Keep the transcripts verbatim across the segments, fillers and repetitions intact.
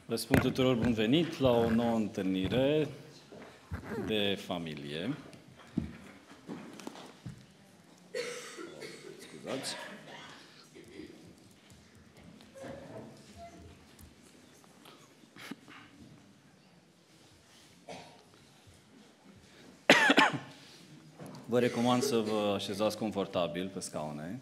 Vă spun tuturor bun venit la o nouă întâlnire de familie. Scuzați. Vă recomand să vă așezați confortabil pe scaune.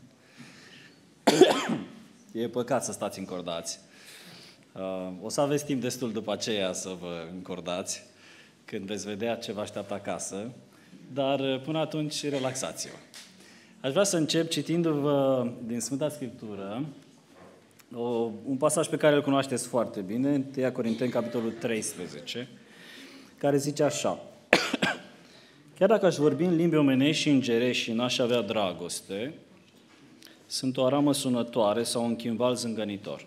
E păcat să stați încordați. O să aveți timp destul după aceea să vă încordați când veți vedea ce vă așteaptă acasă, dar până atunci relaxați-vă. Aș vrea să încep citindu-vă din Sfânta Scriptură o, un pasaj pe care îl cunoașteți foarte bine, întâi Corinteni, capitolul treisprezece, care zice așa: Chiar dacă aș vorbi în limbi omenești și îngerești și n-aș avea dragoste, sunt o aramă sunătoare sau un chimval zângănitor.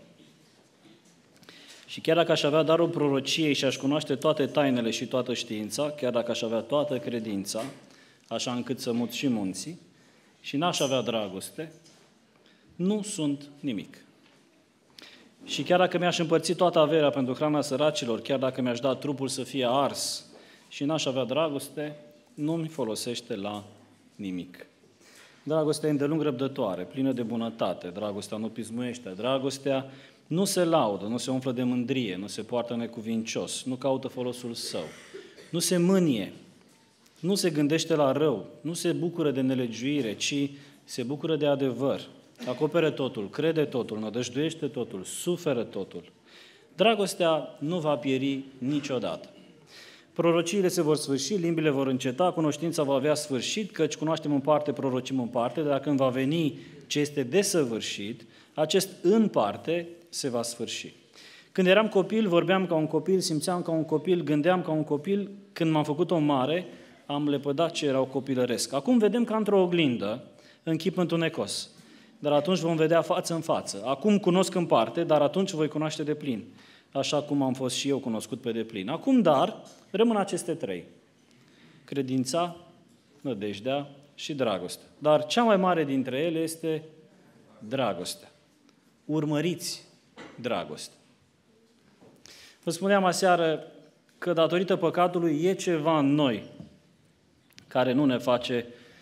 Și chiar dacă aș avea darul prorociei și aș cunoaște toate tainele și toată știința, chiar dacă aș avea toată credința, așa încât să mut și munții, și n-aș avea dragoste, nu sunt nimic. Și chiar dacă mi-aș împărți toată averea pentru hrana săracilor, chiar dacă mi-aș da trupul să fie ars și n-aș avea dragoste, nu-mi folosește la nimic. Dragostea e îndelung răbdătoare, plină de bunătate, dragostea nu pismuiește, dragostea nu se laudă, nu se umflă de mândrie, nu se poartă necuvincios, nu caută folosul său, nu se mânie, nu se gândește la rău, nu se bucură de nelegiuire, ci se bucură de adevăr, acoperă totul, crede totul, nădăjduiește totul, suferă totul. Dragostea nu va pieri niciodată. Prorociile se vor sfârși, limbile vor înceta, cunoștința va avea sfârșit, căci cunoaștem în parte, prorocim în parte, dar când va veni ce este desăvârșit, acest în parte se va sfârși. Când eram copil, vorbeam ca un copil, simțeam ca un copil, gândeam ca un copil. Când m-am făcut o mare, am lepădat ce erau copilăresc. Acum vedem ca într-o oglindă, în chip întunecos. Dar atunci vom vedea față în față. Acum cunosc în parte, dar atunci voi cunoaște de plin. Așa cum am fost și eu cunoscut pe deplin. Acum, dar, rămân aceste trei. Credința, nădejdea și dragostea. Dar cea mai mare dintre ele este dragostea. Urmăriți dragostea. Vă spuneam aseară că datorită păcatului e ceva în noi care nu ne face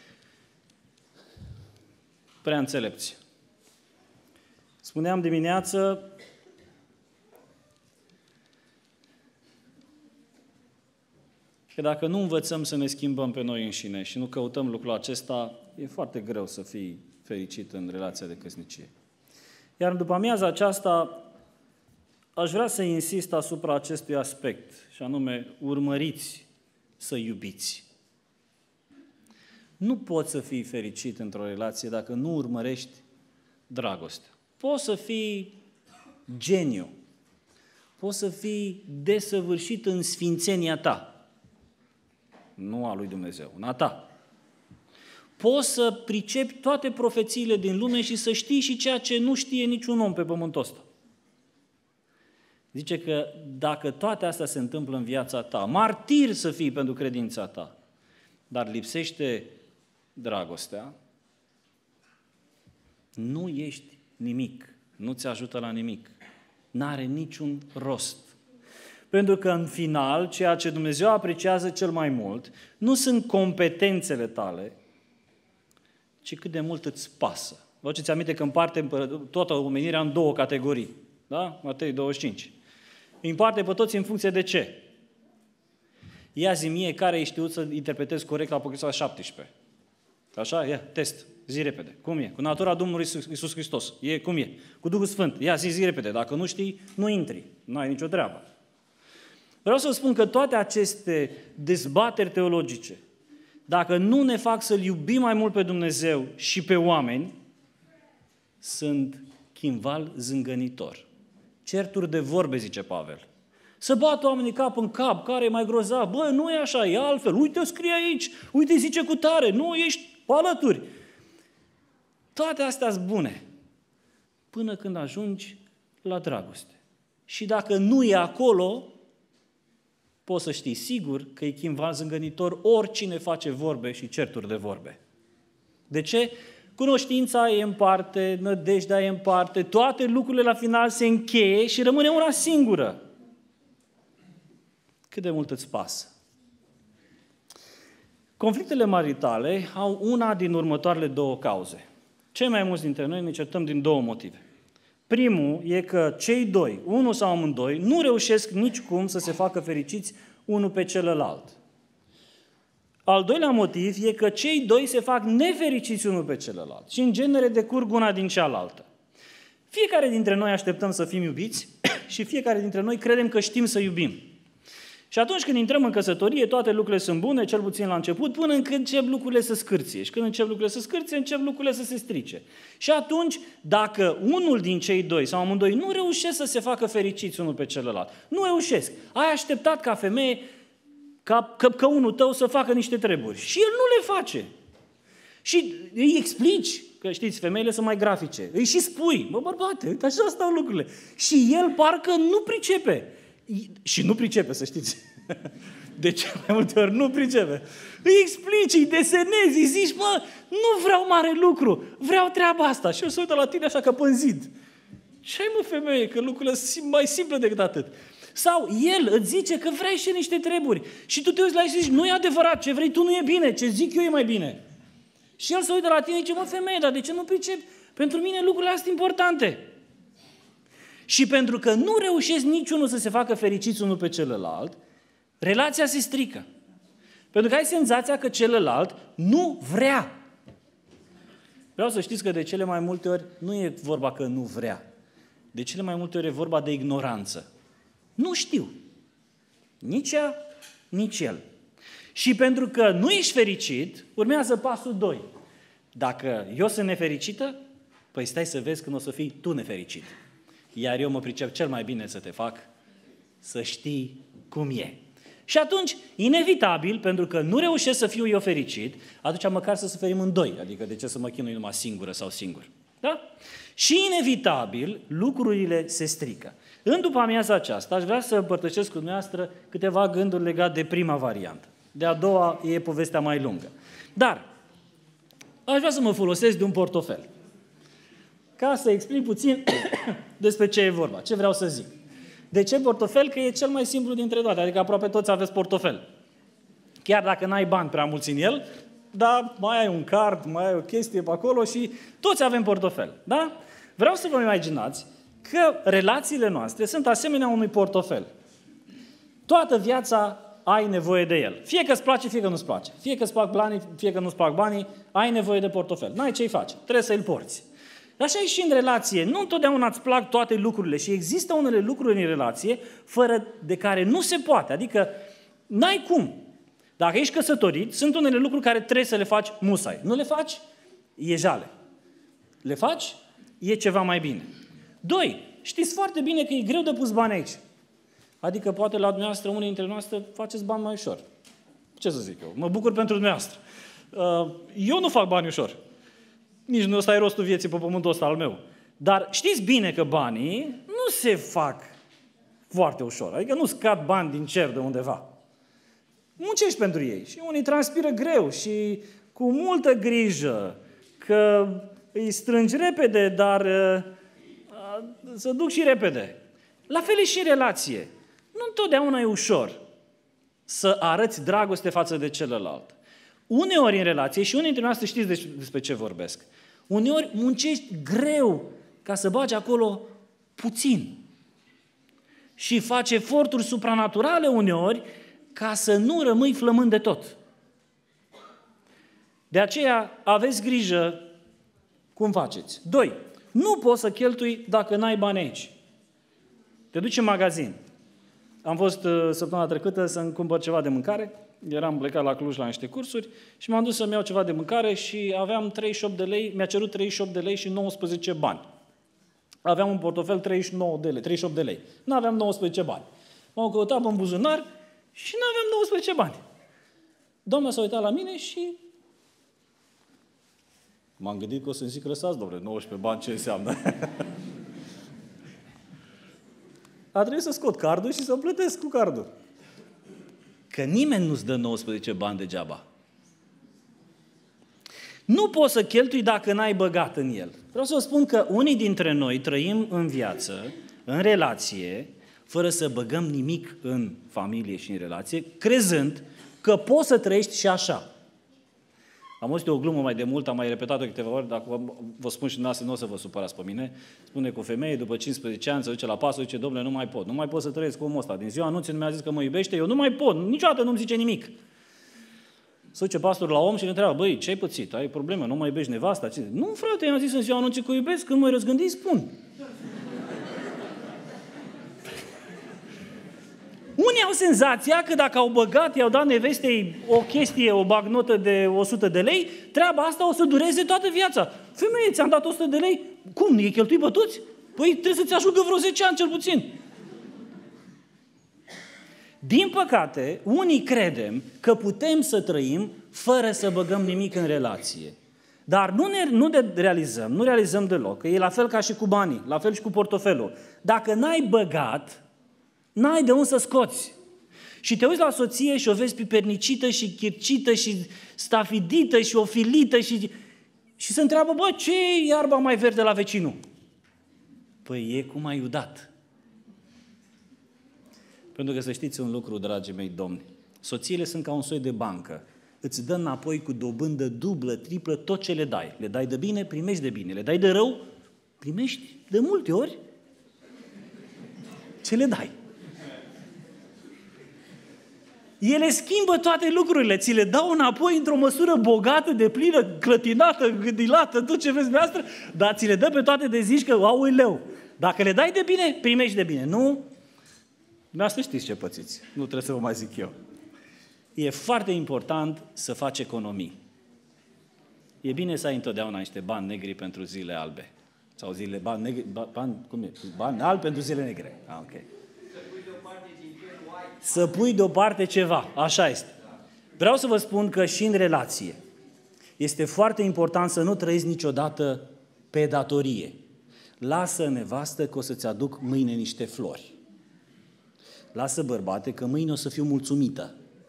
prea înțelepți. Spuneam dimineață că dacă nu învățăm să ne schimbăm pe noi înșine și nu căutăm lucrul acesta, e foarte greu să fii fericit în relația de căsnicie. Iar în după-amiaza aceasta aș vrea să insist asupra acestui aspect, și anume, urmăriți să iubiți. Nu poți să fii fericit într-o relație dacă nu urmărești dragostea. Poți să fii geniu, poți să fii desăvârșit în sfințenia ta, nu a lui Dumnezeu, în a ta. Poți să pricepi toate profețiile din lume și să știi și ceea ce nu știe niciun om pe pământul ăsta. Zice că dacă toate astea se întâmplă în viața ta, martir să fii pentru credința ta, dar lipsește dragostea, nu ești nimic, nu ți ajută la nimic, n-are niciun rost. Pentru că în final, ceea ce Dumnezeu apreciază cel mai mult, nu sunt competențele tale, ci cât de mult îți pasă. Vă aduceți aminte că împarte toată omenirea în două categorii. Da? Matei douăzeci și cinci. Îi împarte pe toți în funcție de ce? Ia zi mie care ai știut să interpretezi corect la Apocalipsa șaptesprezece. Așa? Ia, test. Zi repede. Cum e? Cu natura Domnului Iisus Hristos. E, cum e? Cu Duhul Sfânt. Ia, zi, zi repede. Dacă nu știi, nu intri. Nu ai nicio treabă. Vreau să spun că toate aceste dezbateri teologice, dacă nu ne fac să-L iubim mai mult pe Dumnezeu și pe oameni, sunt chimval zângănitor. Certuri de vorbe, zice Pavel. Să bată oamenii cap în cap, care e mai grozav. Bă, nu e așa, e altfel. Uite, scrie aici. Uite, zice cu tare. Nu, ești alături. Toate astea sunt bune. Până când ajungi la dragoste. Și dacă nu e acolo, poți să știi sigur că e chimval zângănitor oricine face vorbe și certuri de vorbe. De ce? Cunoștința e în parte, nădejdea e în parte, toate lucrurile la final se încheie și rămâne una singură. cât de mult îți pasă. Conflictele maritale au una din următoarele două cauze. Cei mai mulți dintre noi ne certăm din două motive. Primul e că cei doi, unul sau amândoi, nu reușesc nicicum să se facă fericiți unul pe celălalt. Al doilea motiv e că cei doi se fac nefericiți unul pe celălalt și în genere decurg una din cealaltă. Fiecare dintre noi așteptăm să fim iubiți și fiecare dintre noi credem că știm să iubim. Și atunci când intrăm în căsătorie, toate lucrurile sunt bune, cel puțin la început, până când încep lucrurile să scârție. Și când încep lucrurile să scârție, încep lucrurile să se strice. Și atunci, dacă unul din cei doi sau amândoi nu reușesc să se facă fericiți unul pe celălalt, nu reușesc, ai așteptat ca femeie, ca, ca, ca unul tău să facă niște treburi și el nu le face. Și îi explici, că știți, femeile sunt mai grafice, îi și spui, mă bărbate, uite, așa stau lucrurile. Și el parcă nu pricepe. Și nu pricepe, să știți. De ce mai multe ori nu pricepe. Îi explici, îi desenezi, îi zici, mă, nu vreau mare lucru, vreau treaba asta. Și eu se uită la tine așa ca pe zid. Ce ai, mă, femeie, că lucrurile sunt mai simple decât atât. Sau el îți zice că vrei și niște treburi. Și tu te uiți la el și zici, nu e adevărat, ce vrei tu nu e bine, ce zic eu e mai bine. Și el se uită la tine și zice, mă, femeie, dar de ce nu pricepi? Pentru mine lucrurile astea sunt importante. Și pentru că nu reușesc niciunul să se facă fericiți unul pe celălalt, relația se strică. Pentru că ai senzația că celălalt nu vrea. Vreau să știți că de cele mai multe ori nu e vorba că nu vrea. De cele mai multe ori e vorba de ignoranță. Nu știu. Nici ea, nici el. Și pentru că nu ești fericit, urmează pasul doi. Dacă eu sunt nefericită, păi stai să vezi când o să fii tu nefericit. Iar eu mă pricep cel mai bine să te fac să știi cum e. Și atunci, inevitabil, pentru că nu reușesc să fiu eu fericit, atunci măcar să suferim în doi. Adică de ce să mă chinui numai singură sau singur? Da? Și inevitabil, lucrurile se strică. În după amiaza aceasta, aș vrea să împărtășesc cu dumneavoastră câteva gânduri legate de prima variantă. De a doua e povestea mai lungă. Dar, aș vrea să mă folosesc de un portofel. Ca să explic puțin despre ce e vorba, ce vreau să zic. De ce portofel? Că e cel mai simplu dintre toate, adică aproape toți aveți portofel. Chiar dacă n-ai bani prea mulți în el, dar mai ai un card, mai ai o chestie pe acolo și toți avem portofel. Da? Vreau să vă imaginați că relațiile noastre sunt asemenea unui portofel. Toată viața ai nevoie de el. Fie că îți place, fie că nu-ți place. Fie că îți plac banii, fie că nu-ți plac banii, ai nevoie de portofel. N-ai ce-i face, trebuie să-l porți. Așa e și în relație. Nu întotdeauna îți plac toate lucrurile și există unele lucruri în relație fără de care nu se poate. Adică n-ai cum. Dacă ești căsătorit, sunt unele lucruri care trebuie să le faci musai. Nu le faci? E jale. Le faci? E ceva mai bine. Doi, știți foarte bine că e greu de pus bani aici. Adică poate la dumneavoastră, unii dintre noastre, faceți bani mai ușor. Ce să zic eu? Mă bucur pentru dumneavoastră. Eu nu fac bani ușor. Nici nu ăsta e rostul vieții pe pământul ăsta al meu. Dar știți bine că banii nu se fac foarte ușor. Adică nu scad bani din cer de undeva. Muncești pentru ei. Și unii transpiră greu și cu multă grijă că îi strângi repede, dar uh, să duc și repede. La fel e și relație. Nu întotdeauna e ușor să arăți dragoste față de celălalt. Uneori în relație, și unii dintre noastre știți despre ce vorbesc, uneori muncești greu ca să bagi acolo puțin. Și faci eforturi supranaturale uneori ca să nu rămâi flămând de tot. De aceea aveți grijă cum faceți. Doi, nu poți să cheltui dacă n-ai bani aici. Te duci în magazin. Am fost uh, săptămâna trecută să-mi cumpăr ceva de mâncare. Eram plecat la Cluj la niște cursuri și m-am dus să-mi iau ceva de mâncare și aveam treizeci și opt de lei, mi-a cerut treizeci și opt de lei și nouăsprezece bani. Aveam un portofel treizeci și nouă de lei, treizeci și opt de lei. N-aveam nouăsprezece bani. M-am căutat în buzunar și n-aveam nouăsprezece bani. Doamna s-a uitat la mine și m-am gândit că o să-mi zic, lăsați, domnule, nouăsprezece bani, ce înseamnă? A trebuit să scot cardul și să plătesc cu cardul. Că nimeni nu-ți dă nouăsprezece bani degeaba. Nu poți să cheltui dacă n-ai băgat în el. Vreau să vă spun că unii dintre noi trăim în viață, în relație, fără să băgăm nimic în familie și în relație, crezând că poți să trăiești și așa. Am auzit o glumă mai de mult, am mai repetat-o câteva ori, dacă vă spun și dumneavoastră, nu o să vă supărați pe mine. Spune că o femeie după cincisprezece ani se duce la pasul, zice, domnule, nu mai pot, nu mai pot să trăiesc cu omul ăsta. Din ziua anunții nu mi-a zis că mă iubește, eu nu mai pot, niciodată nu-mi zice nimic. Se duce pastorul la om și îl întreabă, băi, ce ai pățit? Ai probleme? Nu mai iubești nevasta? Ce? Nu, frate, i-am zis în ziua anunții că o iubesc, când mă răzgândi, spun. Unii au senzația că dacă au băgat, i-au dat nevestei o chestie, o bagnotă de o sută de lei, treaba asta o să dureze toată viața. Femeie, ți-am dat o sută de lei? Cum? E cheltui pe toți? Păi trebuie să-ți ajungă vreo zece ani cel puțin. Din păcate, unii credem că putem să trăim fără să băgăm nimic în relație. Dar nu, ne, nu de realizăm, nu realizăm deloc, că e la fel ca și cu banii, la fel și cu portofelul. Dacă n-ai băgat, n-ai de unde să scoți. Și te uiți la soție și o vezi pipernicită și chircită și stafidită și ofilită și, și se întreabă, bă, ce e iarba mai verde la vecinul? Păi e cum ai udat. Pentru că să știți un lucru, dragii mei domni, soțiile sunt ca un soi de bancă. Îți dă înapoi cu dobândă dublă, triplă, tot ce le dai. Le dai de bine, primești de bine. Le dai de rău, primești de multe ori ce le dai. Ele schimbă toate lucrurile, ți le dau înapoi într-o măsură bogată, de plină, clătinată, gândilată, tot ce vezi dumneavoastră, dar ți le dă pe toate de zici că, aoleu, dacă le dai de bine, primești de bine. Nu? Dumneavoastră știți ce pățiți, nu trebuie să vă mai zic eu. E foarte important să faci economii. E bine să ai întotdeauna niște bani negri pentru zile albe. Sau zile, bani negri, bani, cum e? Bani albi pentru zile negre. Ah, ok. Să pui deoparte ceva, așa este. Vreau să vă spun că și în relație este foarte important să nu trăiți niciodată pe datorie. Lasă, nevastă, că o să-ți aduc mâine niște flori. Lasă, bărbate, că mâine o să fiu mulțumită.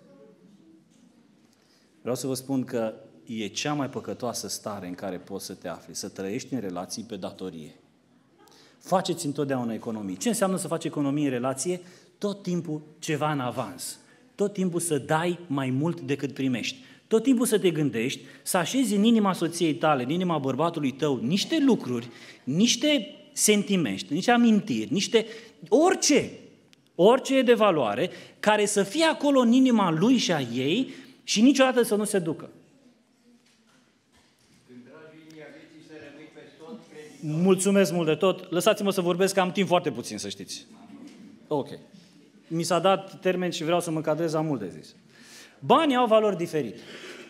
Vreau să vă spun că e cea mai păcătoasă stare în care poți să te afli, să trăiești în relații pe datorie. Faceți întotdeauna economii. Ce înseamnă să faci economii în relație? Tot timpul ceva în avans. Tot timpul să dai mai mult decât primești. Tot timpul să te gândești, să așezi în inima soției tale, în inima bărbatului tău, niște lucruri, niște sentimente, niște amintiri, niște orice, orice e de valoare, care să fie acolo în inima lui și a ei și niciodată să nu se ducă. Mulțumesc mult de tot. Lăsați-mă să vorbesc, că am timp foarte puțin, să știți. Ok. Mi s-a dat termen și vreau să mă încadrez, am mult de zis. Banii au valori diferite.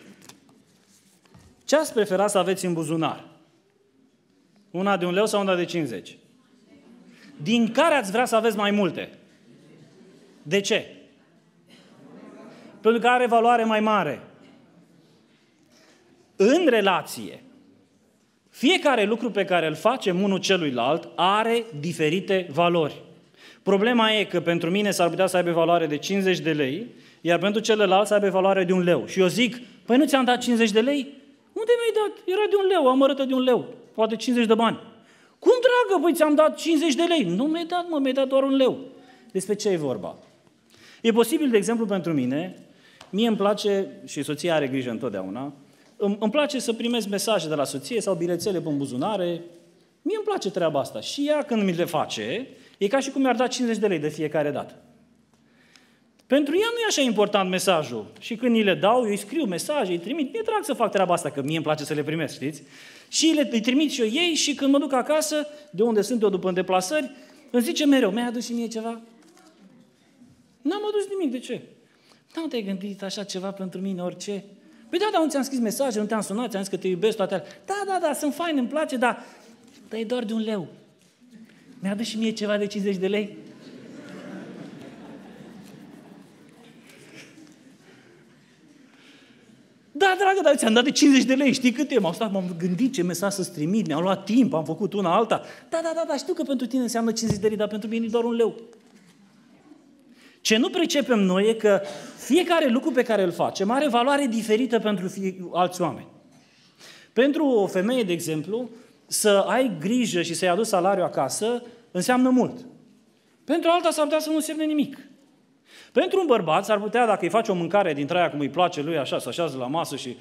Ce ați prefera să aveți în buzunar? Una de un leu sau una de cincizeci? Din care ați vrea să aveți mai multe? De ce? Pentru că are valoare mai mare. În relație, fiecare lucru pe care îl facem unul celuilalt are diferite valori. Problema e că pentru mine s-ar putea să aibă valoare de cincizeci de lei, iar pentru celălalt să aibă valoare de un leu. Și eu zic, păi nu ți-am dat cincizeci de lei? Unde mi-ai dat? Era de un leu, am arătat de un leu, poate cincizeci de bani. Cum, dragă, păi ți-am dat cincizeci de lei? Nu mi-ai dat, mă, mi-ai dat doar un leu. Despre ce e vorba? E posibil, de exemplu, pentru mine, mie îmi place, și soția are grijă întotdeauna, îmi, îmi place să primesc mesaje de la soție sau bilețele pe buzunare. Mie îmi place treaba asta. Și ea, când mi le face, e ca și cum mi-ar da cincizeci de lei de fiecare dată. Pentru ea nu e așa important mesajul. Și când îi le dau, eu îi scriu mesaje, îi trimit. Mi-e drag să fac treaba asta, că mie îmi place să le primesc, știți? Și le, îi trimit și eu ei și când mă duc acasă, de unde sunt eu după deplasări, îmi zice mereu, mi-ai adus și mie ceva? N-am adus nimic, de ce? Nu te-ai gândit așa ceva pentru mine, orice? Păi da, dar nu ți-am scris mesaje, nu te-am sunat, ți-am zis că te iubesc, toate alea. Da, da, da, sunt fain, îmi place, dar dar e doar de un leu. Mi-a adus și mie ceva de cincizeci de lei? Da, dragă, dar ți-am dat de cincizeci de lei, știi cât e? M-am stat, m-am gândit ce mesaj să-ți trimit, mi-am luat timp, am făcut una alta. Da, da, da, da, știu că pentru tine înseamnă cincizeci de lei, dar pentru mine e doar un leu. Ce nu pricepem noi e că fiecare lucru pe care îl facem are valoare diferită pentru alți oameni. Pentru o femeie, de exemplu, să ai grijă și să-i aduci salariul acasă înseamnă mult. Pentru alta s-ar putea să nu însemne nimic. Pentru un bărbat s-ar putea, dacă îi face o mâncare dintre aia cum îi place lui, așa, să așează la masă și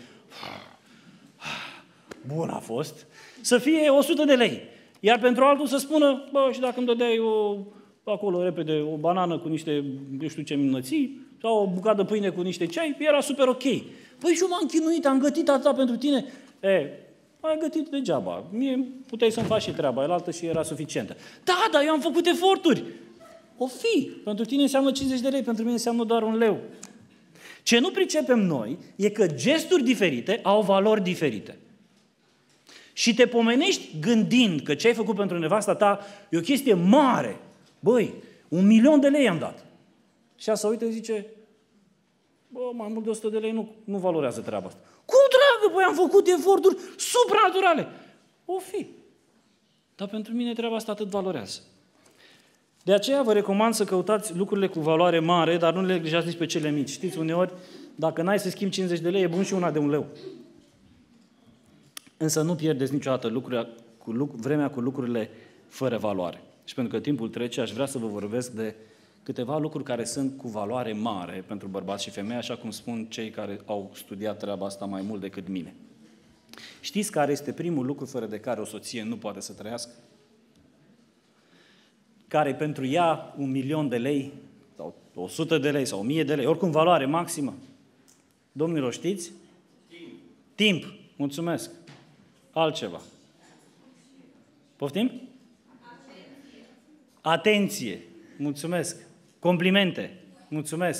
bun a fost, să fie o sută de lei. Iar pentru altul să spună, bă, și dacă îmi dădeai o, acolo repede o banană cu niște, eu știu ce minății, sau o bucată de pâine cu niște ceai, era super ok. Păi și eu m-am chinuit, am gătit atâta pentru tine. E, ai gătit degeaba. Mie puteai să-mi faci și treaba aia și era suficientă. Da, dar eu am făcut eforturi. O fi. Pentru tine înseamnă cincizeci de lei, pentru mine înseamnă doar un leu. Ce nu pricepem noi e că gesturi diferite au valori diferite. Și te pomenești gândind că ce ai făcut pentru nevasta ta e o chestie mare. Băi, un milion de lei am dat. Și ea se uită și zice, bă, mai mult de o sută de lei nu, nu valorează treaba asta. Cum, dragă, băi, am făcut eforturi supranaturale. O fi. Dar pentru mine treaba asta atât valorează. De aceea vă recomand să căutați lucrurile cu valoare mare, dar nu le neglijați nici pe cele mici. Știți, uneori, dacă n-ai să schimbi cincizeci de lei, e bun și una de un leu. Însă nu pierdeți niciodată lucrurile, cu, vremea cu lucrurile fără valoare. Și pentru că timpul trece, aș vrea să vă vorbesc de câteva lucruri care sunt cu valoare mare pentru bărbați și femei, așa cum spun cei care au studiat treaba asta mai mult decât mine. Știți care este primul lucru fără de care o soție nu poate să trăiască? Care pentru ea un milion de lei, sau o sută de lei, sau o mie de lei, oricum valoare maximă. Domnilor, știți? Timp. Timp. Mulțumesc. Altceva. Poftim? Atenție. Atenție. Mulțumesc. Complimente. Mulțumesc.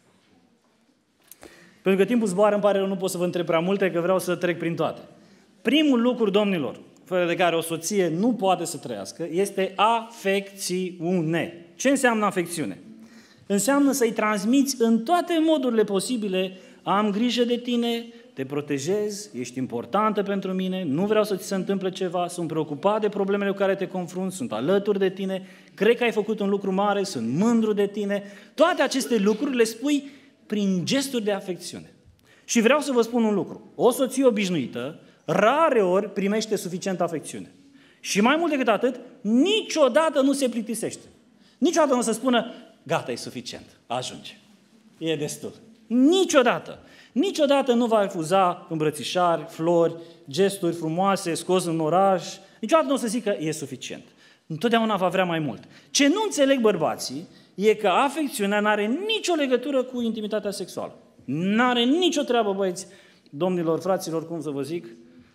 Pentru că timpul zboară, îmi pare rău, nu pot să vă întreb prea multe, că vreau să trec prin toate. Primul lucru, domnilor, fără de care o soție nu poate să trăiască, este afecțiune. Ce înseamnă afecțiune? Înseamnă să-i transmiți în toate modurile posibile, am grijă de tine, te protejez, ești importantă pentru mine, nu vreau să ți se întâmple ceva, sunt preocupat de problemele cu care te confrunți, sunt alături de tine, cred că ai făcut un lucru mare, sunt mândru de tine. Toate aceste lucruri le spui prin gesturi de afecțiune. Și vreau să vă spun un lucru. O soție obișnuită rare ori primește suficientă afecțiune. Și mai mult decât atât, niciodată nu se plictisește. Niciodată nu se spună, gata, e suficient, ajunge. E destul. Niciodată. Niciodată nu va refuza îmbrățișari, flori, gesturi frumoase, scos în oraș. Niciodată nu o să zică, e suficient. Întotdeauna va vrea mai mult. Ce nu înțeleg bărbații e că afecțiunea nu are nicio legătură cu intimitatea sexuală. Nu are nicio treabă, băieți, domnilor, fraților, cum să vă zic.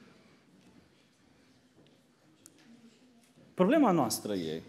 Problema noastră e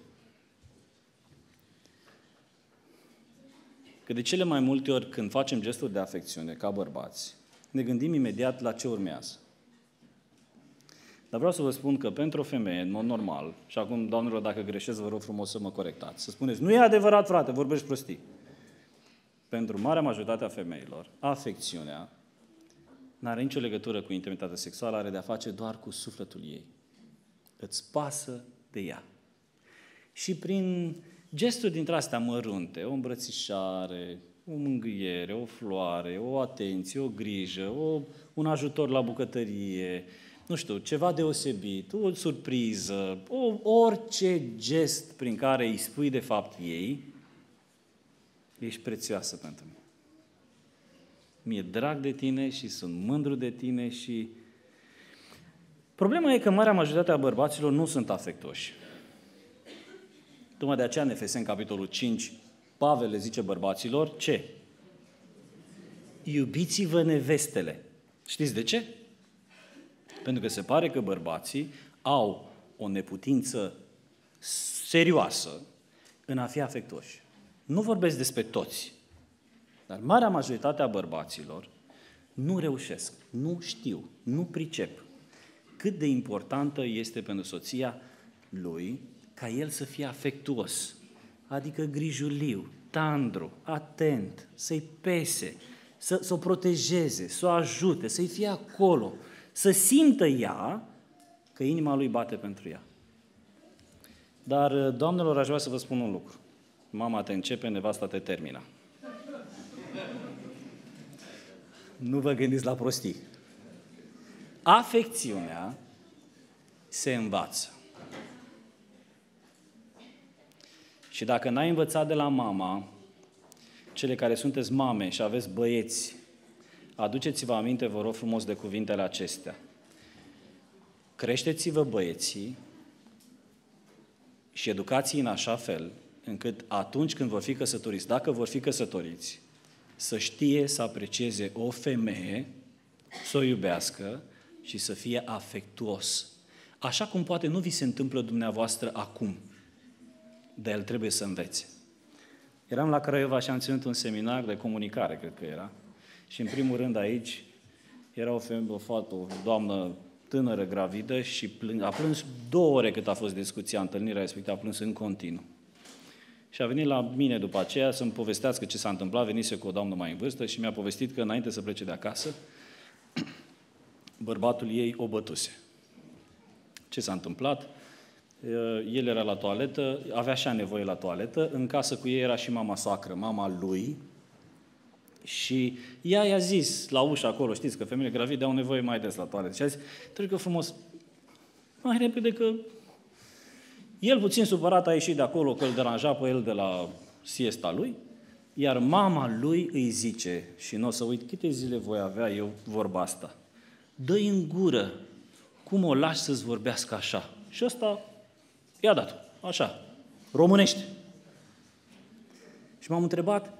că de cele mai multe ori când facem gesturi de afecțiune ca bărbați, ne gândim imediat la ce urmează. Dar vreau să vă spun că pentru o femeie, în mod normal, și acum, doamnelor, dacă greșesc, vă rog frumos să mă corectați, să spuneți, nu e adevărat, frate, vorbești prostii. Pentru marea majoritate a femeilor, afecțiunea nu are nicio legătură cu intimitatea sexuală, are de-a face doar cu sufletul ei. Îți pasă de ea. Și prin gesturi dintre astea mărunte, o îmbrățișare, o mângâiere, o floare, o atenție, o grijă, o, un ajutor la bucătărie, nu știu, ceva deosebit, o surpriză, o, orice gest prin care îi spui de fapt ei, ești prețioasă pentru mine. Mi-e drag de tine și sunt mândru de tine și... Problema e că marea majoritate a bărbaților nu sunt afectoși. Tocmai de aceea în Efeseni, capitolul cinci, Pavel le zice bărbaților, ce? Iubiți-vă nevestele. Știți de ce? Pentru că se pare că bărbații au o neputință serioasă în a fi afectoși. Nu vorbesc despre toți, dar marea majoritate a bărbaților nu reușesc, nu știu, nu pricep cât de importantă este pentru soția lui ca el să fie afectuos, adică grijuliu, tandru, atent, să-i pese, să, să o protejeze, să o ajute, să-i fie acolo, să simtă ea că inima lui bate pentru ea. Dar, doamnelor, aș vrea să vă spun un lucru. Mama te începe, nevasta te termină. Nu vă gândiți la prostii. Afecțiunea se învață. Și dacă n-ai învățat de la mama, cele care sunteți mame și aveți băieți, aduceți-vă aminte, vă rog frumos, de cuvintele acestea. Creșteți-vă băieții și educați-i în așa fel încât atunci când vor fi căsătoriți, dacă vor fi căsătoriți, să știe să aprecieze o femeie, să o iubească și să fie afectuos. Așa cum poate nu vi se întâmplă dumneavoastră acum, dar el trebuie să învețe. Eram la Craiova și am ținut un seminar de comunicare, cred că era, și în primul rând aici era o femeie, o fată, o doamnă tânără, gravidă și plâng, a plâns două ore cât a fost discuția, întâlnirea respectivă, a plâns în continuu. Și a venit la mine după aceea să-mi povestească ce s-a întâmplat, venise cu o doamnă mai în vârstă și mi-a povestit că înainte să plece de acasă, bărbatul ei o bătuse. Ce s-a întâmplat? El era la toaletă, avea așa nevoie la toaletă, în casă cu ei era și mama soacră, mama lui, și ea i-a zis la ușă acolo, știți că femeile gravide au nevoie mai des la toaletă, și a zis, trebuie că frumos, mai repede că el puțin supărat a ieșit de acolo, că îl deranja pe el de la siesta lui, iar mama lui îi zice, și nu o să uit câte zile voi avea eu vorba asta, dă-i în gură, cum o lași să-ți vorbească așa? Și ăsta i-a dat, așa, românește. Și m-am întrebat,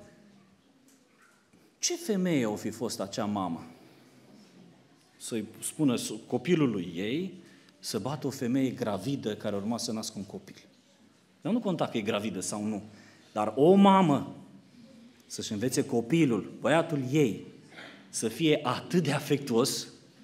ce femeie o fi fost acea mamă? Să-i spună copilului ei să bată o femeie gravidă care urma să nască un copil. Dar nu conta că e gravidă sau nu, dar o mamă să-și învețe copilul, băiatul ei, să fie atât de afectuos.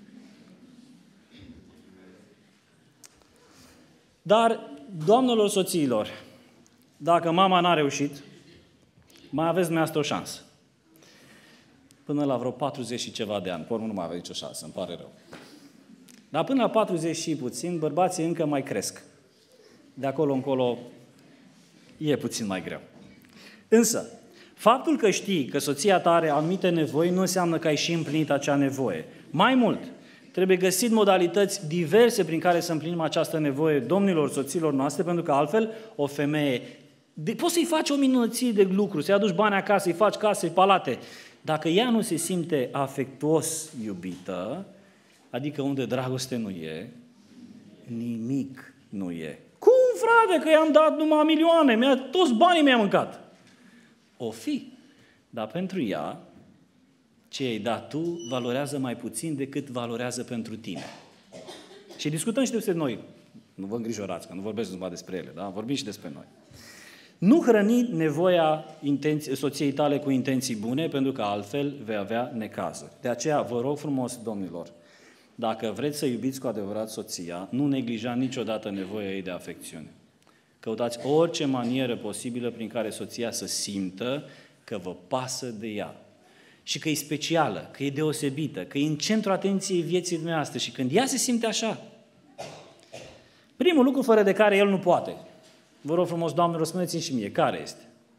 Dar, doamnelor soțiilor, dacă mama n-a reușit, mai aveți dumneavoastră o șansă. Până la vreo patruzeci și ceva de ani. Pe urmă nu mai aveți nicio șansă, îmi pare rău. Dar până la patruzeci și puțin, bărbații încă mai cresc. De acolo încolo e puțin mai greu. Însă, faptul că știi că soția ta are anumite nevoi nu înseamnă că ai și împlinit acea nevoie. Mai mult, trebuie găsit modalități diverse prin care să împlinim această nevoie domnilor, soților noastre, pentru că altfel o femeie, de, poți să-i faci o minunăție de lucru, să-i aduci bani acasă, să-i faci case, palate. Dacă ea nu se simte afectuos iubită, adică unde dragoste nu e, nimic nu e. Cum, frate, că i-am dat numai milioane, mi-a, toți banii mi-a mâncat. O fi, dar pentru ea, ce ai dat tu valorează mai puțin decât valorează pentru tine. Și discutăm și despre noi. Nu vă îngrijorați, că nu vorbesc numai despre ele, da? Vorbim și despre noi. Nu hrăni nevoia intenții, soției tale cu intenții bune, pentru că altfel vei avea necază. De aceea, vă rog frumos, domnilor, dacă vreți să iubiți cu adevărat soția, nu neglija niciodată nevoia ei de afecțiune. Căutați orice manieră posibilă prin care soția să simtă că vă pasă de ea. Și că e specială, că e deosebită, că e în centrul atenției vieții dumneavoastră. Și când ea se simte așa, primul lucru fără de care el nu poate. Vă rog frumos, doamnelor, spuneți-mi și mie, care este?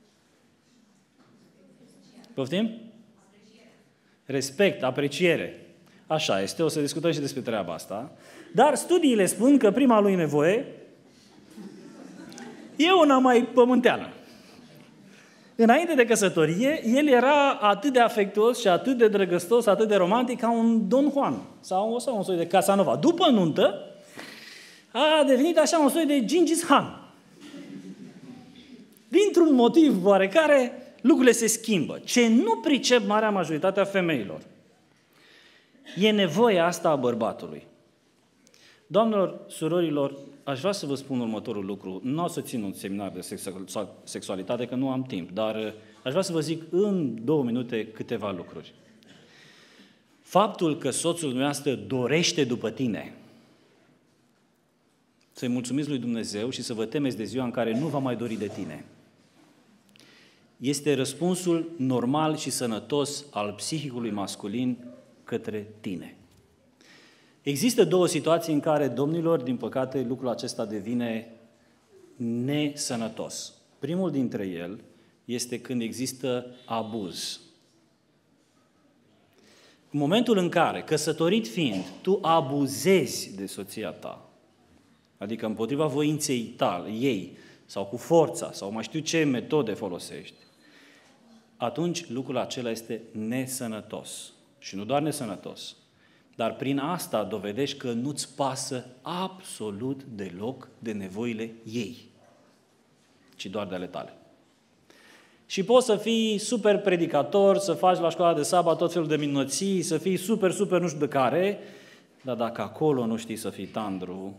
Poftim? Respect, apreciere. Așa este, o să discutăm și despre treaba asta. Dar studiile spun că prima lui nevoie e una mai pământeană. Înainte de căsătorie, el era atât de afectuos și atât de drăgăstos, atât de romantic ca un Don Juan sau, sau un soi de Casanova. După nuntă, a devenit așa un soi de Gengis Khan. Dintr-un motiv oarecare, lucrurile se schimbă. Ce nu pricep marea majoritate a femeilor e nevoia asta a bărbatului. Doamnelor, surorilor, aș vrea să vă spun următorul lucru. Nu o să țin un seminar de sexualitate, că nu am timp, dar aș vrea să vă zic în două minute câteva lucruri. Faptul că soțul dumneavoastră dorește după tine, să-i mulțumiți lui Dumnezeu și să vă temeți de ziua în care nu va mai dori de tine, este răspunsul normal și sănătos al psihicului masculin către tine. Există două situații în care, domnilor, din păcate, lucrul acesta devine nesănătos. Primul dintre el este când există abuz. În momentul în care, căsătorit fiind, tu abuzezi de soția ta, adică împotriva voinței tale, ei, sau cu forța, sau mai știu ce metode folosești, atunci lucrul acela este nesănătos. Și nu doar nesănătos, dar prin asta dovedești că nu-ți pasă absolut deloc de nevoile ei, ci doar de ale tale. Și poți să fii super predicator, să faci la școala de sabat tot felul de minunății, să fii super, super nu știu de care, dar dacă acolo nu știi să fii tandru.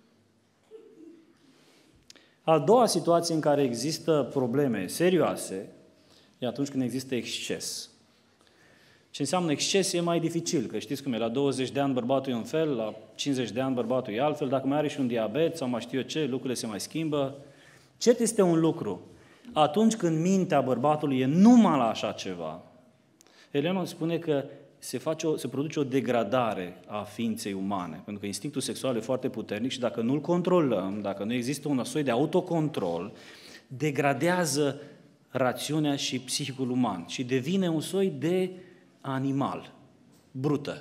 A doua situație în care există probleme serioase e atunci când există exces. Ce înseamnă exces e mai dificil, că știți cum e, la douăzeci de ani bărbatul e un fel, la cincizeci de ani bărbatul e altfel, dacă mai are și un diabet sau mai știu eu ce, lucrurile se mai schimbă. Cert este un lucru. Atunci când mintea bărbatului e numai la așa ceva, Elena spune că se, face o, se produce o degradare a ființei umane, pentru că instinctul sexual e foarte puternic și dacă nu-l controlăm, dacă nu există un soi de autocontrol, degradează rațiunea și psihicul uman și devine un soi de animal, brută.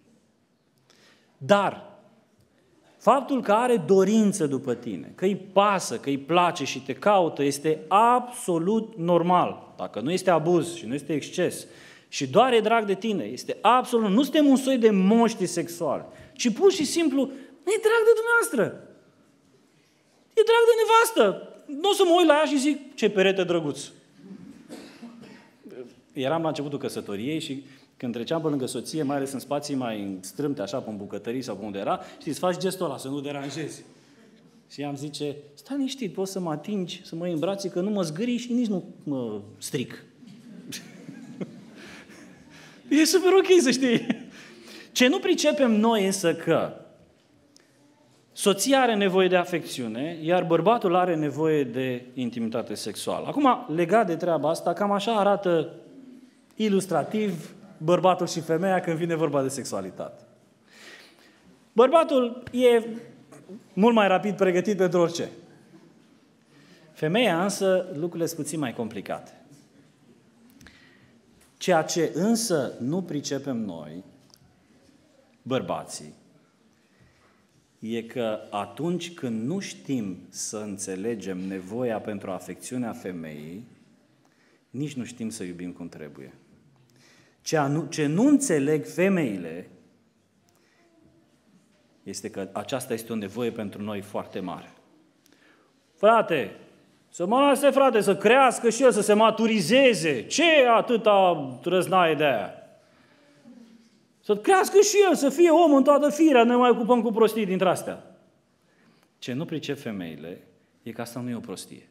Dar faptul că are dorință după tine, că îi pasă, că îi place și te caută, este absolut normal. Dacă nu este abuz și nu este exces și doar e drag de tine, este absolut, nu suntem un soi de moști sexuali, ci pur și simplu, e drag de dumneavoastră. E drag de nevastă. Nu o să mă uit la ea și zic, ce perete drăguț. Eram la începutul căsătoriei și când treceam pe lângă soție, mai ales în spații mai strâmte, așa, pe în bucătării sau pe unde era, știți, faci gestul ăla, să nu deranjezi. Și ea îmi zice, stai liniștit, poți să mă atingi, să mă iei în brațe, că nu mă zgârii și nici nu mă stric. E super ok, să știi. Ce nu pricepem noi însă că soția are nevoie de afecțiune, iar bărbatul are nevoie de intimitate sexuală. Acum, legat de treaba asta, cam așa arată ilustrativ bărbatul și femeia când vine vorba de sexualitate. Bărbatul e mult mai rapid pregătit pentru orice. Femeia însă, lucrurile sunt puțin mai complicate. Ceea ce însă nu pricepem noi, bărbații, e că atunci când nu știm să înțelegem nevoia pentru afecțiunea femeii, nici nu știm să iubim cum trebuie. Ce nu înțeleg femeile este că aceasta este o nevoie pentru noi foarte mare. Frate, să mă lase, frate, să crească și el, să se maturizeze. Ce atâta răznaie de aia? Să crească și el, să fie om în toată firea, ne mai ocupăm cu prostii dintre astea. Ce nu pricep femeile e că asta nu e o prostie.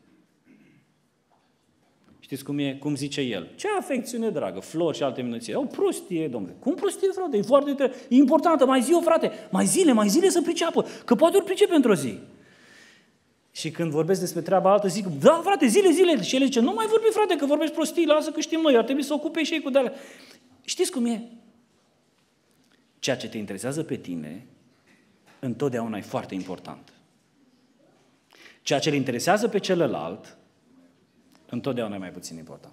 Știți cum e? Cum zice el? Ce afecțiune dragă, flori și alte minunății. O prostie, domnule. Cum prostie, frate? E foarte e importantă. Mai zi-o, frate. Mai zile, mai zile să priceapă. Că poate ori pricepe într-o zi. Și când vorbesc despre treaba altă, zic, da, frate, zile, zile. Și el zice, nu mai vorbi, frate, că vorbești prostii, lasă că știm noi, ar trebui să ocupe și ei cu de-alea. Știți cum e? Ceea ce te interesează pe tine, întotdeauna e foarte important. Ceea ce îl interesează pe celălalt, întotdeauna e mai puțin important.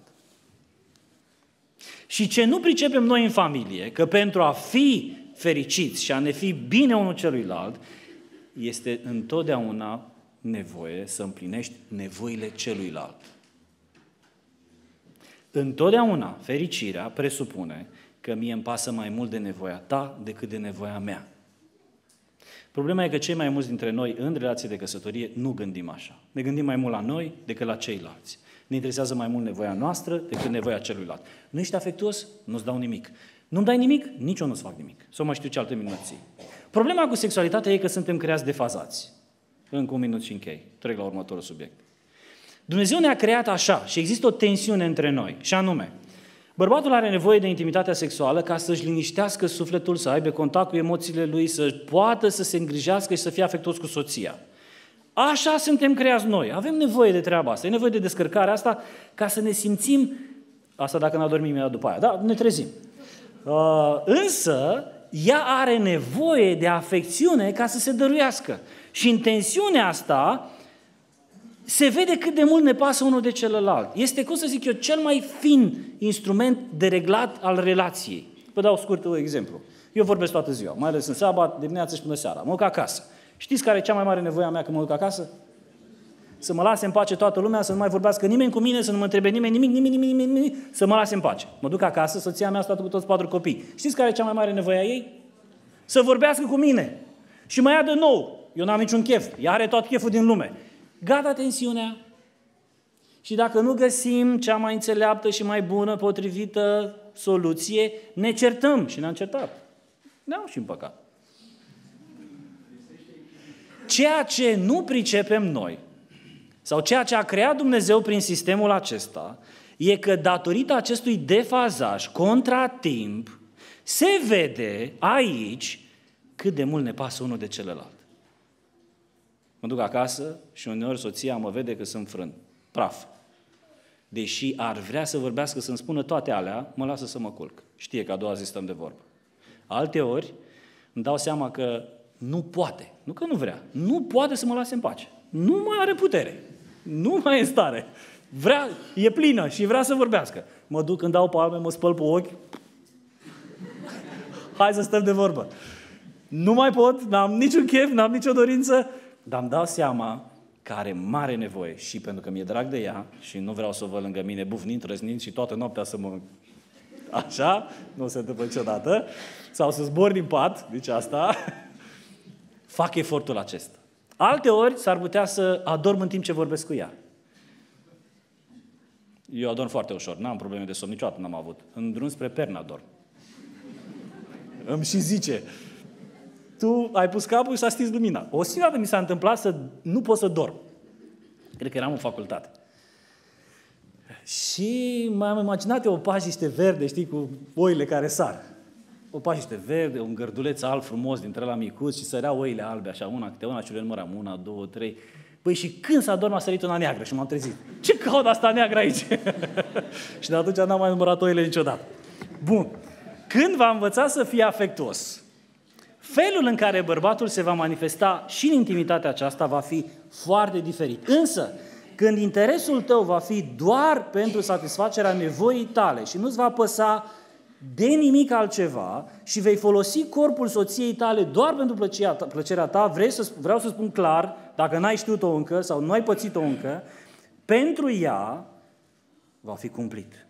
Și ce nu pricepem noi în familie, că pentru a fi fericiți și a ne fi bine unul celuilalt, este întotdeauna nevoie să împlinești nevoile celuilalt. Întotdeauna fericirea presupune că mie îmi pasă mai mult de nevoia ta decât de nevoia mea. Problema e că cei mai mulți dintre noi în relație de căsătorie nu gândim așa. Ne gândim mai mult la noi decât la ceilalți. Ne interesează mai mult nevoia noastră decât nevoia celuilalt. Nu ești afectuos? Nu-ți dau nimic. Nu-mi dai nimic? Nici eu nu-ți fac nimic. Sau mai știu ce alte minunății. Problema cu sexualitatea e că suntem creați defazați. Încă un minut și închei. Trec la următorul subiect. Dumnezeu ne-a creat așa și există o tensiune între noi. Și anume, bărbatul are nevoie de intimitatea sexuală ca să-și liniștească sufletul, să aibă contact cu emoțiile lui, să poată să se îngrijească și să fie afectuos cu soția. Așa suntem creați noi. Avem nevoie de treaba asta. E nevoie de descărcarea asta ca să ne simțim, asta dacă n-a dormit imediat după aia, da, ne trezim. Uh, însă, ea are nevoie de afecțiune ca să se dăruiască. Și în tensiunea asta se vede cât de mult ne pasă unul de celălalt. Este, cum să zic eu, cel mai fin instrument de reglat al relației. Vă dau scurt un exemplu. Eu vorbesc toată ziua, mai ales în sabat, dimineața și până seara. Mă duc acasă. Știți care e cea mai mare nevoie a mea când mă duc acasă? Să mă lase în pace toată lumea, să nu mai vorbească nimeni cu mine, să nu mă întrebe nimeni, nimic, nimic, nimic, nimic, nimic, să mă lase în pace. Mă duc acasă, soția mea a stat cu toți patru copii. Știți care e cea mai mare nevoie a ei? Să vorbească cu mine. Și mă ia de nou. Eu n-am niciun chef. Ea are tot cheful din lume. Gata tensiunea. Și dacă nu găsim cea mai înțeleaptă și mai bună, potrivită soluție, ne certăm. Și ne-am certat. Ne-am și împăcat. Ceea ce nu pricepem noi, sau ceea ce a creat Dumnezeu prin sistemul acesta, e că datorită acestui defazaj, contratimp, se vede aici cât de mult ne pasă unul de celălalt. Mă duc acasă și uneori soția mă vede că sunt frân, praf. Deși ar vrea să vorbească, să-mi spună toate alea, mă lasă să mă culc. Știe că a doua zi stăm de vorbă. Alte ori îmi dau seama că nu poate, nu că nu vrea, nu poate să mă lase în pace. Nu mai are putere, nu mai e în stare. Vrea, e plină și vrea să vorbească. Mă duc, îmi dau palme, mă spăl pe ochi. Hai să stăm de vorbă. Nu mai pot, n-am niciun chef, n-am nicio dorință, dar îmi dau seama că are mare nevoie și pentru că mi-e drag de ea și nu vreau să o văd lângă mine bufnind, trăznind și toată noaptea să mă... Așa, nu se întâmplă niciodată, sau să zbor din pat, deci asta, fac efortul acesta. Alte ori s-ar putea să adorm în timp ce vorbesc cu ea. Eu adorm foarte ușor, n-am probleme de somn, niciodată n-am avut. În drum spre Perna adorm. Îmi și zice, tu ai pus capul și s-a stins lumina. O singură dată mi s-a întâmplat să nu pot să dorm. Cred că eram în facultate. Și m-am imaginat eu o pajiște verde, știi, cu oile care sar. O pajiște verde, un gărduleț alb frumos dintre ăla micuț și săreau oile albe, așa, una câte una și le număram, una, două, trei. Păi și când s-a dormit a sărit una neagră și m-am trezit. Ce caut asta neagră aici? Și de atunci n-am mai numărat oile niciodată. Bun. Când va învăța să fie afectuos, felul în care bărbatul se va manifesta și în intimitatea aceasta va fi foarte diferit. Însă, când interesul tău va fi doar pentru satisfacerea nevoii tale și nu-ți va păsa de nimic altceva și vei folosi corpul soției tale doar pentru plăcerea ta, plăcerea ta, vrei să, vreau să spun clar, dacă n-ai știut-o încă sau nu ai pățit-o încă, pentru ea va fi cumplit.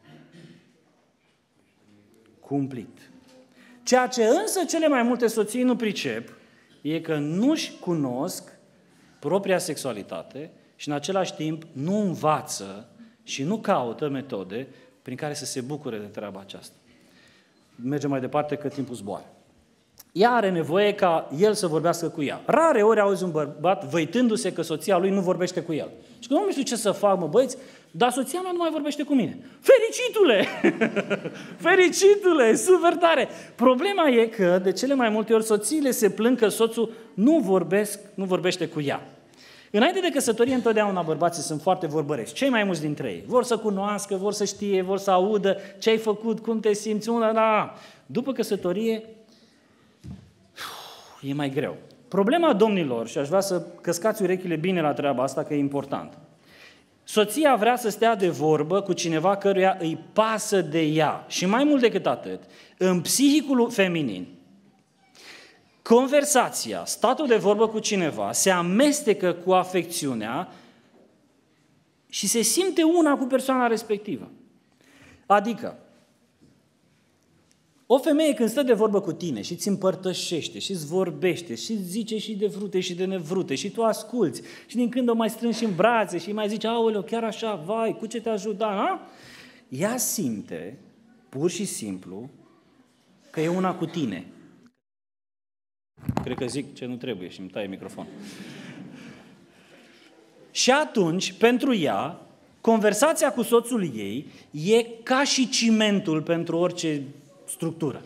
Cumplit. Ceea ce însă cele mai multe soții nu pricep e că nu-și cunosc propria sexualitate și în același timp nu învață și nu caută metode prin care să se bucure de treaba aceasta. Mergem mai departe că timpul zboară. Ea are nevoie ca el să vorbească cu ea. Rare ori auzi un bărbat văitându-se că soția lui nu vorbește cu el. Și că nu știu ce să fac, mă băieți, dar soția mea nu mai vorbește cu mine. Fericitule! Fericitule! Super tare! Problema e că de cele mai multe ori soțiile se plâng că soțul nu, vorbesc, nu vorbește cu ea. Înainte de căsătorie, întotdeauna bărbații sunt foarte vorbărești. Cei mai mulți dintre ei. Vor să cunoască, vor să știe, vor să audă ce ai făcut, cum te simți, una, da. După căsătorie, e mai greu. Problema domnilor, și aș vrea să căscați urechile bine la treaba asta, că e important. Soția vrea să stea de vorbă cu cineva căruia îi pasă de ea. Și mai mult decât atât, în psihicul feminin, conversația, statul de vorbă cu cineva, se amestecă cu afecțiunea și se simte una cu persoana respectivă. Adică, o femeie când stă de vorbă cu tine și îți împărtășește și îți vorbește și îți zice și de vrute și de nevrute și tu asculți și din când o mai strângi și în brațe și mai zici, aoleu, chiar așa, vai, cu ce te ajută, a? Ea simte, pur și simplu, că e una cu tine. Cred că zic ce nu trebuie și îmi taie microfon. Și atunci, pentru ea, conversația cu soțul ei e ca și cimentul pentru orice structură.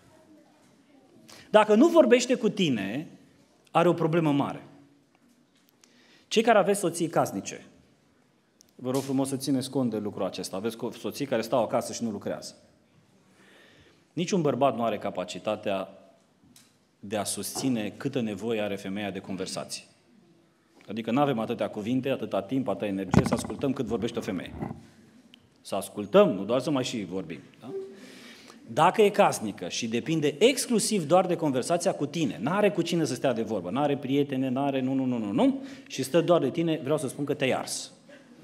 Dacă nu vorbește cu tine, are o problemă mare. Cei care aveți soții casnice, vă rog frumos să țineți cont de lucrul acesta. Aveți soții care stau acasă și nu lucrează. Niciun bărbat nu are capacitatea de a susține câtă nevoie are femeia de conversație. Adică nu avem atâtea cuvinte, atâta timp, atâta energie să ascultăm cât vorbește o femeie. Să ascultăm, nu doar să mai și vorbim. Da? Dacă e casnică și depinde exclusiv doar de conversația cu tine, n-are cu cine să stea de vorbă, n-are prietene, n-are nu, nu, nu, nu, nu, și stă doar de tine, vreau să spun că te-ai ars.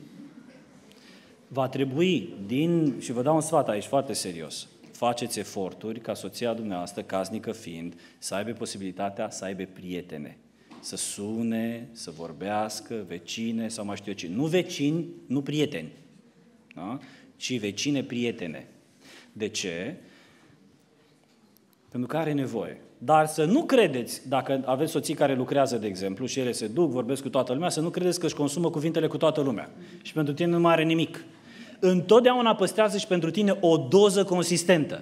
Va trebui, din, și vă dau un sfat aici foarte serios, faceți eforturi ca soția dumneavoastră, casnică fiind, să aibă posibilitatea să aibă prietene, să sune, să vorbească, vecine sau mai știu eu ce. Nu vecini, nu prieteni, da? Ci vecine, prietene. De ce? Pentru că are nevoie. Dar să nu credeți, dacă aveți soții care lucrează, de exemplu, și ele se duc, vorbesc cu toată lumea, să nu credeți că își consumă cuvintele cu toată lumea. Și pentru tine nu mai are nimic. Întotdeauna păstrează și pentru tine o doză consistentă.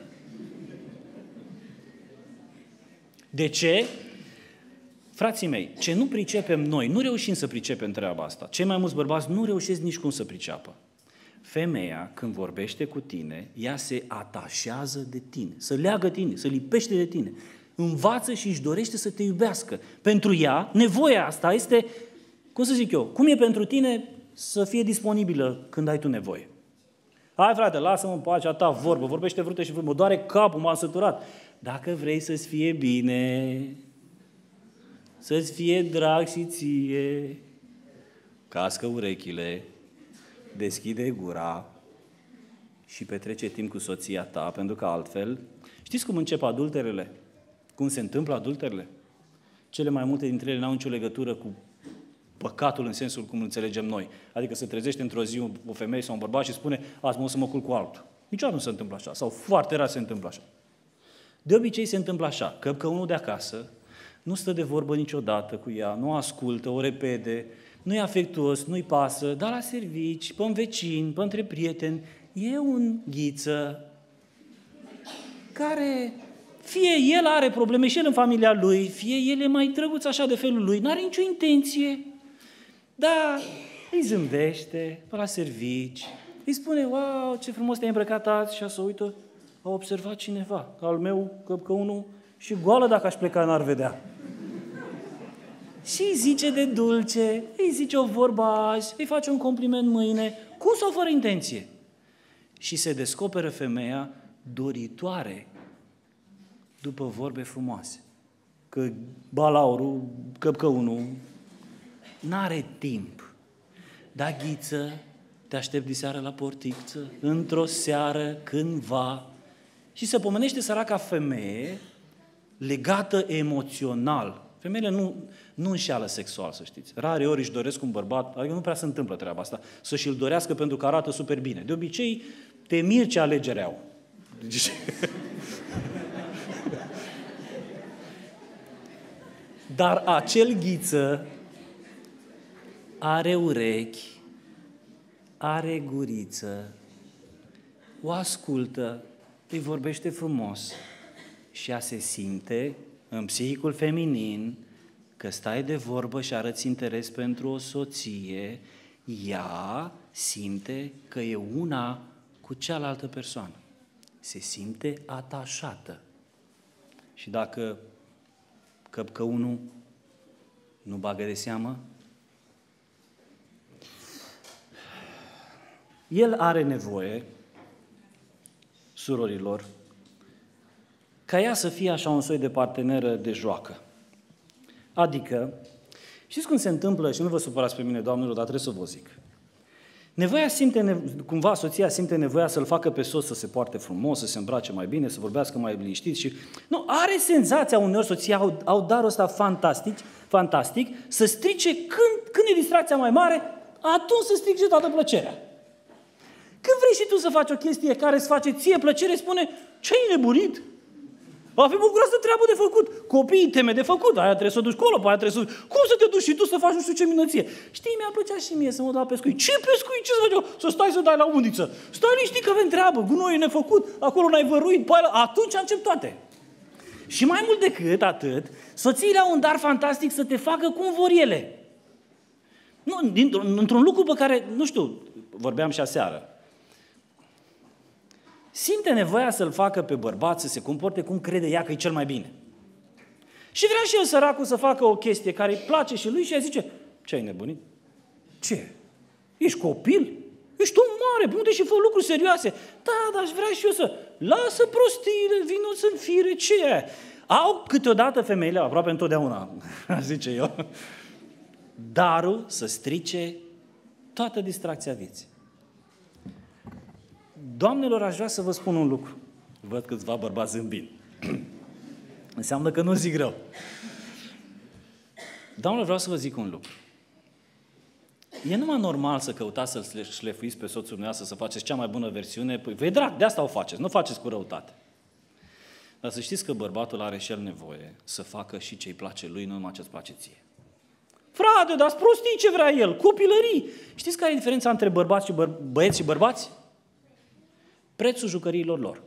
De ce? Frații mei, ce nu pricepem noi, nu reușim să pricepem treaba asta. Cei mai mulți bărbați nu reușesc nici cum să priceapă. Femeia, când vorbește cu tine, ea se atașează de tine, să leagă tine, să lipește de tine. Învață și își dorește să te iubească. Pentru ea, nevoia asta este, cum să zic eu, cum e pentru tine să fie disponibilă când ai tu nevoie. Hai frate, lasă-mă în pace, a ta vorbă, vorbește vrute și vrute, mă doare capul, m-am săturat. Dacă vrei să-ți fie bine, să-ți fie drag și ție, cască urechile, deschide gura și petrece timp cu soția ta, pentru că altfel, știți cum încep adulterele? Cum se întâmplă adulterele? Cele mai multe dintre ele n-au nicio legătură cu păcatul în sensul cum înțelegem noi. Adică se trezește într-o zi o femeie sau un bărbat și spune, azi mă o să mă culc cu altul. Niciodată nu se întâmplă așa, sau foarte rar se întâmplă așa. De obicei se întâmplă așa, că, că unul de acasă nu stă de vorbă niciodată cu ea, nu ascultă, o repede, nu-i afectuos, nu-i pasă, dar la servici, pe un vecin, pe între prieteni, e un ghiță care fie el are probleme și el în familia lui, fie el e mai drăguț așa de felul lui, n-are nicio intenție, dar îi zâmbește pe la servici, îi spune, wow, ce frumos te-ai îmbrăcat azi, și să uită, a observat cineva, că al meu, că, că unul și goală dacă aș pleca n-ar vedea. Și îi zice de dulce, îi zice o vorbă azi, îi face un compliment mâine, cu sau fără intenție. Și se descoperă femeia doritoare după vorbe frumoase. Că balaurul, căpcăunul, n-are timp. Da, ghiță, te aștept diseară la portiță, într-o seară, cândva. Și se pomenește săraca femeie legată emoțional. Femeile nu, nu înșeală sexual, să știți. Rare ori își doresc un bărbat, adică nu prea se întâmplă treaba asta, să-și îl dorească pentru că arată super bine. De obicei, te miri ce alegere au. Deci... Dar acel ghiță are urechi, are guriță, o ascultă, îi vorbește frumos și ea se simte în psihicul feminin că stai de vorbă și arăți interes pentru o soție, ea simte că e una cu cealaltă persoană. Se simte atașată. Și dacă căpcăunul nu bagă de seamă, el are nevoie, surorilor, ca ea să fie așa un soi de parteneră de joacă. Adică, știți cum se întâmplă, și nu vă supărați pe mine, doamnelor, dar trebuie să vă zic. Nevoia simte, cumva soția simte nevoia să-l facă pe soț să se poarte frumos, să se îmbrace mai bine, să vorbească mai liniștit și... Nu, are senzația uneori, soția au, au darul ăsta fantastic, fantastic, să strice când, când e distracția mai mare, atunci să strice toată plăcerea. Când vrei și tu să faci o chestie care îți face ție plăcere, spune, ce-ai nebunit? Avem o groasă treabă de făcut. Copiii teme de făcut. Aia trebuie să o duci colo, pe aia trebuie să... Cum să te duci și tu să faci nu știu ce minăție? Știi, mi-a plăcea și mie să mă dau la pescuit. Ce pescuit? Ce să fac eu? Să stai să dai la undiță. Stai liniștit că avem treabă. Gunoi e nefăcut. Acolo n-ai văruit. Pe aia... Atunci încep toate. Și mai mult decât atât, soțiile au un dar fantastic să te facă cum vor ele. Nu, într-un lucru pe care, nu știu, vorbeam și aseară. Simte nevoia să-l facă pe bărbat să se comporte cum crede ea că e cel mai bine. Și vrea și el, săracul, să facă o chestie care îi place și lui și ea zice, ce ai nebunit? Ce? Ești copil? Ești om mare, unde și fă lucruri serioase. Da, dar aș vrea și eu să... Lasă prostiile, vină să-mi fire, ce e? Au câteodată femeile, aproape întotdeauna, zice eu, darul să strice toată distracția vieții. Doamnelor, aș vrea să vă spun un lucru. Văd câțiva bărbați zâmbind. Înseamnă că nu zic rău. Doamnelor, vreau să vă zic un lucru. E numai normal să căutați să-l șlefuiți pe soțul dumneavoastră, să faceți cea mai bună versiune. Păi, vei drag, de asta o faceți, nu faceți cu răutate. Dar să știți că bărbatul are și el nevoie să facă și ce-i place lui, nu numai ce-ți place ție. Frate, dar prostii ce vrea el, copilării. Știți care e diferența între bărbați și băr- băieți și bărbați? Prețul jucăriilor lor.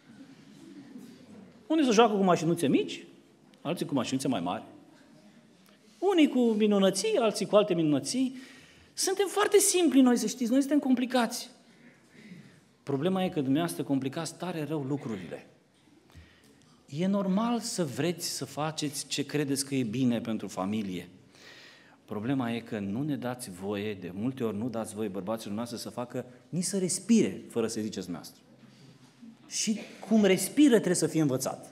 Unii se joacă cu mașinuțe mici, alții cu mașinuțe mai mari. Unii cu minunății, alții cu alte minunății. Suntem foarte simpli noi, să știți, noi suntem complicați. Problema e că dumneavoastră complicați tare rău lucrurile. E normal să vreți să faceți ce credeți că e bine pentru familie. Problema e că nu ne dați voie, de multe ori nu dați voie bărbaților noastre să facă nici să respire, fără să ziceți dumneavoastră. Și cum respiră trebuie să fie învățat.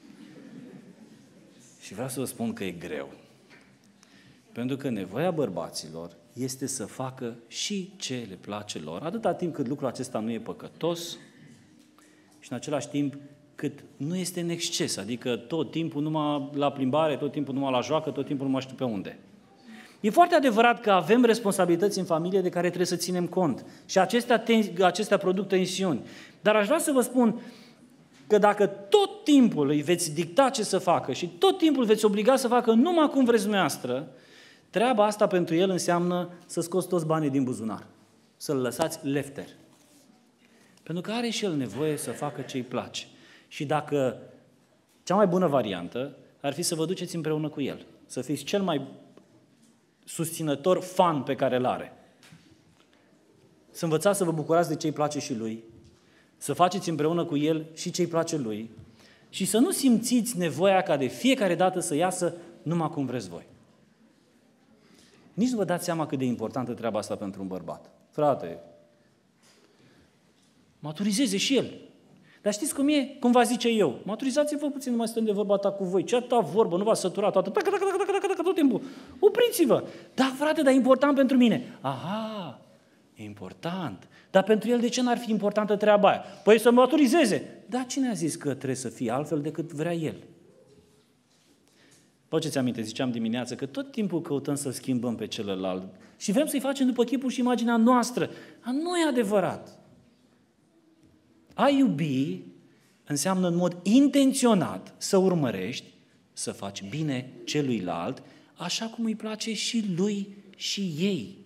Și vreau să vă spun că e greu. Pentru că nevoia bărbaților este să facă și ce le place lor, atâta timp cât lucrul acesta nu e păcătos și în același timp cât nu este în exces, adică tot timpul numai la plimbare, tot timpul numai la joacă, tot timpul numai știu pe unde. E foarte adevărat că avem responsabilități în familie de care trebuie să ținem cont și acestea, acestea produc tensiuni. Dar aș vrea să vă spun că dacă tot timpul îi veți dicta ce să facă și tot timpul veți obliga să facă numai cum vreți dumneavoastră, treaba asta pentru el înseamnă să scoți toți banii din buzunar, să-l lăsați lefter. Pentru că are și el nevoie să facă ce îi place. Și dacă cea mai bună variantă ar fi să vă duceți împreună cu el, să fiți cel mai susținător fan pe care îl are. Să învățați să vă bucurați de ce îi place și lui, să faceți împreună cu el și ce îi place lui și să nu simțiți nevoia ca de fiecare dată să iasă numai cum vreți voi. Nici nu vă dați seama cât de importantă treaba asta pentru un bărbat. Frate, maturizeze și el. Dar știți cum e? Cum v-a zice eu. Maturizați-vă puțin, nu mai stăm de vorba ta cu voi. Ce atâta vorbă, nu v-ați săturat toată. Tac, tac, tac, tac, tac, tac, tot timpul. Opriți-vă. Da, frate, dar e important pentru mine. Aha, e important. Dar pentru el de ce n-ar fi importantă treaba aia? Păi să maturizeze. Dar cine a zis că trebuie să fie altfel decât vrea el? Vă ce-ți aminte, ziceam dimineață, că tot timpul căutăm să-l schimbăm pe celălalt și vrem să-i facem după chipul și imaginea noastră. Dar nu e adevărat. A iubi înseamnă în mod intenționat să urmărești, să faci bine celuilalt, așa cum îi place și lui și ei.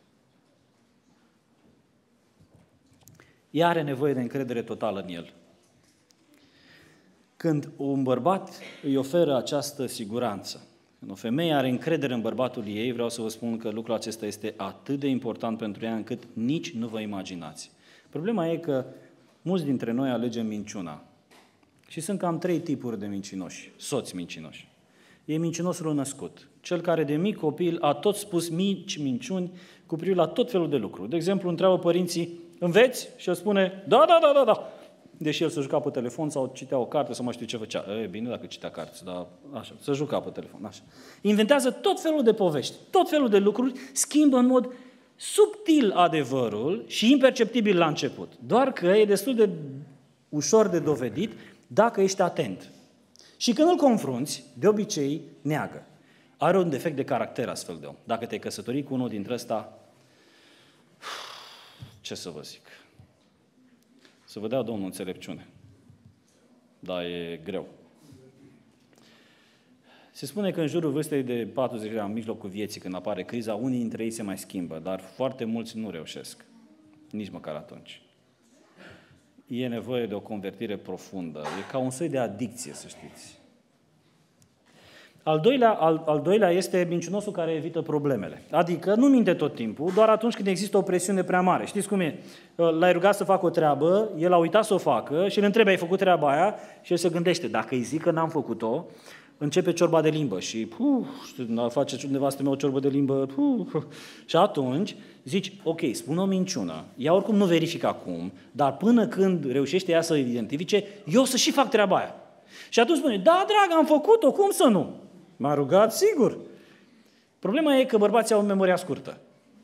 Ea are nevoie de încredere totală în el. Când un bărbat îi oferă această siguranță, când o femeie are încredere în bărbatul ei, vreau să vă spun că lucrul acesta este atât de important pentru ea încât nici nu vă imaginați. Problema e că mulți dintre noi alegem minciuna. Și sunt cam trei tipuri de mincinoși, soți mincinoși. E mincinosul născut, cel care de mic copil a tot spus mici minciuni cu privire la tot felul de lucruri. De exemplu, întreabă părinții, înveți? Și el spune, da, da, da, da, da. Deși el se juca pe telefon sau citea o carte sau mai știu ce făcea. E bine dacă citea carte, dar așa, se juca pe telefon, așa. Inventează tot felul de povești, tot felul de lucruri, schimbă în mod subtil adevărul și imperceptibil la început. Doar că e destul de ușor de dovedit dacă ești atent. Și când îl confrunți, de obicei neagă. Are un defect de caracter astfel de om. Dacă te-ai căsătorit cu unul dintre ăsta, ce să vă zic? Să vă dea Domnul înțelepciune. Dar e greu. Se spune că în jurul vârstei de patruzeci de ani, în mijlocul vieții, când apare criza, unii dintre ei se mai schimbă, dar foarte mulți nu reușesc. Nici măcar atunci. E nevoie de o convertire profundă. E ca un soi de adicție, să știți. Al doilea, al, al doilea este mincinosul care evită problemele. Adică nu minte tot timpul, doar atunci când există o presiune prea mare. Știți cum e? L-ai rugat să facă o treabă, el a uitat să o facă și îl întrebe, ai făcut treaba aia? Și el se gândește, dacă îi zic că n-am făcut-o, începe ciorba de limbă și puh, știu, face nevastă mea o ciorbă de limbă, puh, și atunci zici, ok, spun o minciună, ea oricum nu verifică acum, dar până când reușește ea să identifice, eu să și fac treaba aia. Și atunci spune, da, dragă, am făcut-o, cum să nu? M-a rugat, sigur. Problema e că bărbații au memoria scurtă.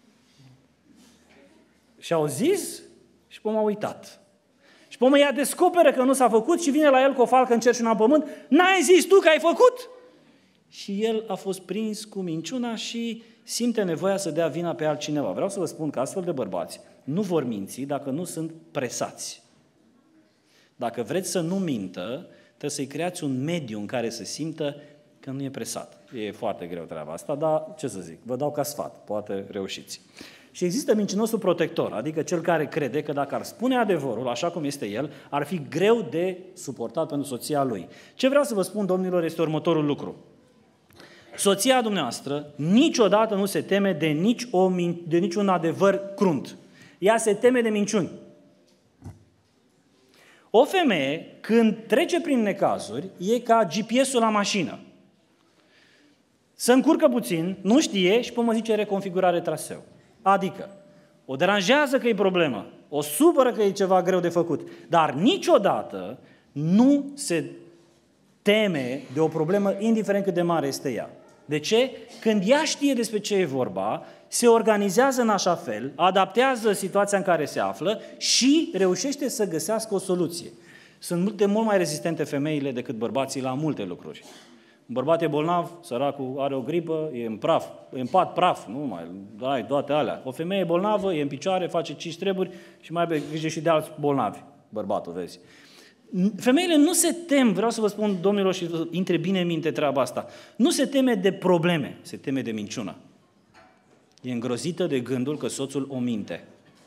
Și au zis și până m-a uitat. Și până ea descoperă că nu s-a făcut și vine la el cu o falcă în cer și una în pământ. N-ai zis tu că ai făcut? Și el a fost prins cu minciuna și simte nevoia să dea vina pe altcineva. Vreau să vă spun că astfel de bărbați nu vor minți dacă nu sunt presați. Dacă vreți să nu mintă, trebuie să-i creați un mediu în care să simtă că nu e presat. E foarte greu treaba asta, dar ce să zic, vă dau ca sfat, poate reușiți. Și există mincinosul protector, adică cel care crede că dacă ar spune adevărul, așa cum este el, ar fi greu de suportat pentru soția lui. Ce vreau să vă spun, domnilor, este următorul lucru. Soția dumneavoastră niciodată nu se teme de, nici o, de niciun adevăr crunt. Ea se teme de minciuni. O femeie, când trece prin necazuri, e ca G P S-ul la mașină. Se încurcă puțin, nu știe și până mă zice reconfigurare traseu. Adică, o deranjează că e problemă, o supără că e ceva greu de făcut, dar niciodată nu se teme de o problemă, indiferent cât de mare este ea. De ce? Când ea știe despre ce e vorba, se organizează în așa fel, adaptează situația în care se află și reușește să găsească o soluție. Sunt multe mult mai rezistente femeile decât bărbații la multe lucruri. Un bărbat e bolnav, săracul are o gripă, e în praf, e în pat praf, nu mai ai toate alea. O femeie bolnavă, e în picioare, face cinci treburi și mai are grijă și de alți bolnavi, bărbatul, vezi. Femeile nu se tem, vreau să vă spun, domnilor, și intre bine în minte treaba asta, nu se teme de probleme, se teme de minciună. E îngrozită de gândul că soțul o minte.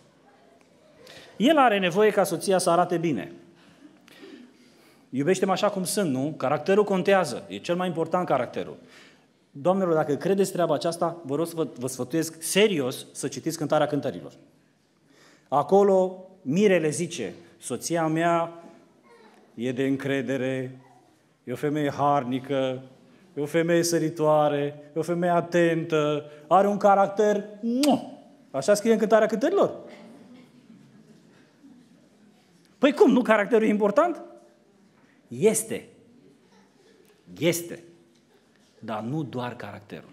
El are nevoie ca soția să arate bine. Iubește-mă așa cum sunt, nu? Caracterul contează. E cel mai important caracterul. Doamnelor, dacă credeți treaba aceasta, vă rog să vă, vă sfătuiesc serios să citiți Cântarea Cântărilor. Acolo mirele zice, soția mea e de încredere, e o femeie harnică, e o femeie săritoare, e o femeie atentă, are un caracter... Așa scrie în Cântarea Cântărilor. Păi cum, nu caracterul e important? Este. Este. Dar nu doar caracterul.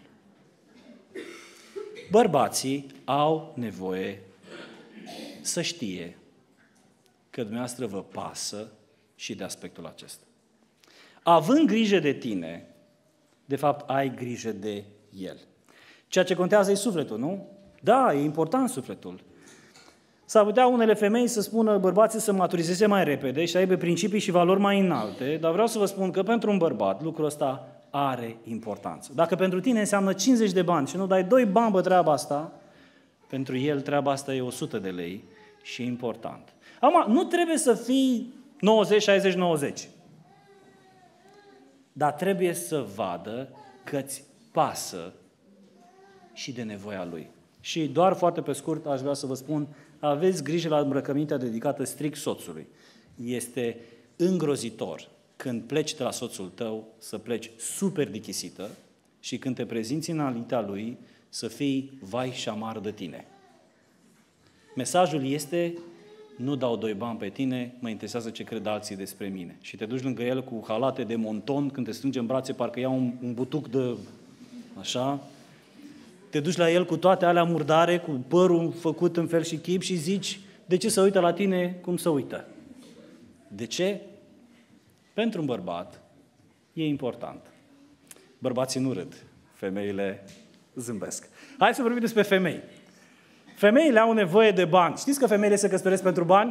Bărbații au nevoie să știe că dumneavoastră vă pasă și de aspectul acesta. Având grijă de tine, de fapt ai grijă de el. Ceea ce contează e sufletul, nu? Da, e important sufletul. S-ar putea unele femei să spună bărbații să maturizeze mai repede și să aibă principii și valori mai înalte, dar vreau să vă spun că pentru un bărbat lucrul ăsta are importanță. Dacă pentru tine înseamnă cincizeci de bani și nu dai doi bani pe treaba asta, pentru el treaba asta e o sută de lei și e important. Acum, nu trebuie să fii nouăzeci șaizeci nouăzeci, dar trebuie să vadă că îți pasă și de nevoia lui. Și doar foarte pe scurt aș vrea să vă spun, aveți grijă la îmbrăcămintea dedicată strict soțului. Este îngrozitor când pleci de la soțul tău să pleci super dichisită și când te prezinți înaintea lui să fii vai și amar de tine. Mesajul este, nu dau doi bani pe tine, mă interesează ce cred alții despre mine. Și te duci lângă el cu halate de monton, când te strânge în brațe, parcă ia un, un butuc de... așa... Te duci la el cu toate alea murdare, cu părul făcut în fel și chip și zici, de ce să uită la tine cum să uită? De ce? Pentru un bărbat e important. Bărbații nu râd, femeile zâmbesc. Hai să vorbim despre femei. Femeile au nevoie de bani. Știți că femeile se căsătoresc pentru bani?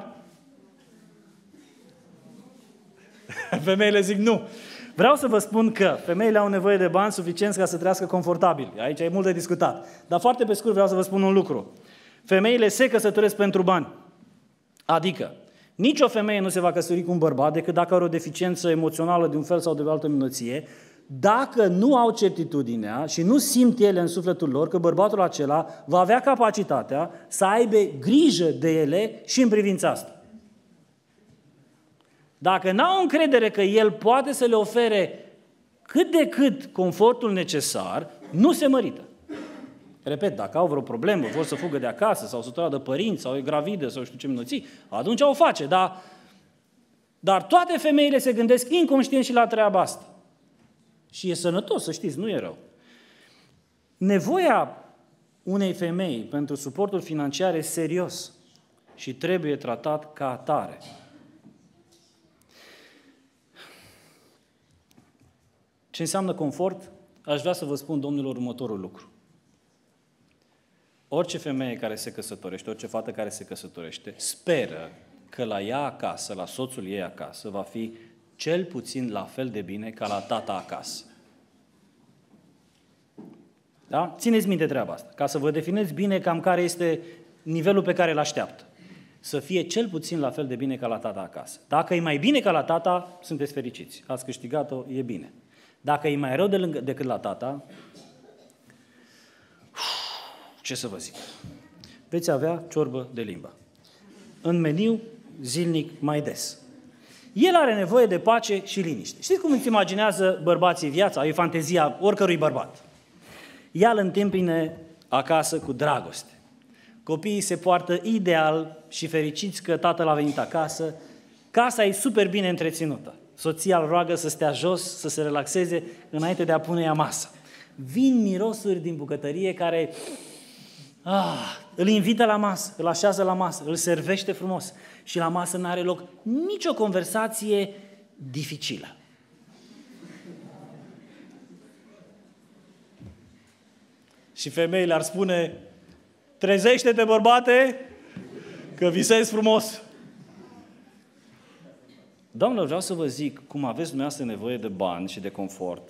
Femeile zic nu. Vreau să vă spun că femeile au nevoie de bani suficienți ca să trăiască confortabil. Aici e mult de discutat. Dar foarte pe scurt vreau să vă spun un lucru. Femeile se căsătoresc pentru bani. Adică, nicio femeie nu se va căsători cu un bărbat decât dacă are o deficiență emoțională de un fel sau de altă minunăție, dacă nu au certitudinea și nu simt ele în sufletul lor că bărbatul acela va avea capacitatea să aibă grijă de ele și în privința asta. Dacă n-au încredere că el poate să le ofere cât de cât confortul necesar nu se mărită. Repet, dacă au vreo problemă, vor să fugă de acasă, sau să de părinți, sau e gravidă, sau știu ce minuții, atunci o face, dar, dar toate femeile se gândesc inconștient și la treaba asta. Și e sănătos, să știți, nu e rău. Nevoia unei femei pentru suportul financiar e serios și trebuie tratat ca atare. Ce înseamnă confort? Aș vrea să vă spun, domnilor, următorul lucru. Orice femeie care se căsătorește, orice fată care se căsătorește, speră că la ea acasă, la soțul ei acasă, va fi cel puțin la fel de bine ca la tata acasă. Da? Țineți minte treaba asta, ca să vă definiți bine cam care este nivelul pe care îl așteaptă. Să fie cel puțin la fel de bine ca la tata acasă. Dacă e mai bine ca la tata, sunteți fericiți. Ați câștigat-o, e bine. Dacă e mai rău de lângă, decât la tata, ce să vă zic? Veți avea ciorbă de limbă. În meniu, zilnic, mai des. El are nevoie de pace și liniște. Știți cum îți imaginează bărbații viața? E fantezia oricărui bărbat. Ea îl întâmpine acasă cu dragoste. Copiii se poartă ideal și fericiți că tatăl a venit acasă. Casa e super bine întreținută. Soția îl roagă să stea jos, să se relaxeze înainte de a pune ea masa. Vin mirosuri din bucătărie care ah, îl invită la masă, îl așează la masă, îl servește frumos. Și la masă n-are loc nicio conversație dificilă. Și femeile ar spune: trezește-te, bărbate, că visezi frumos. Doamnelor, vreau să vă zic, cum aveți dumneavoastră nevoie de bani și de confort,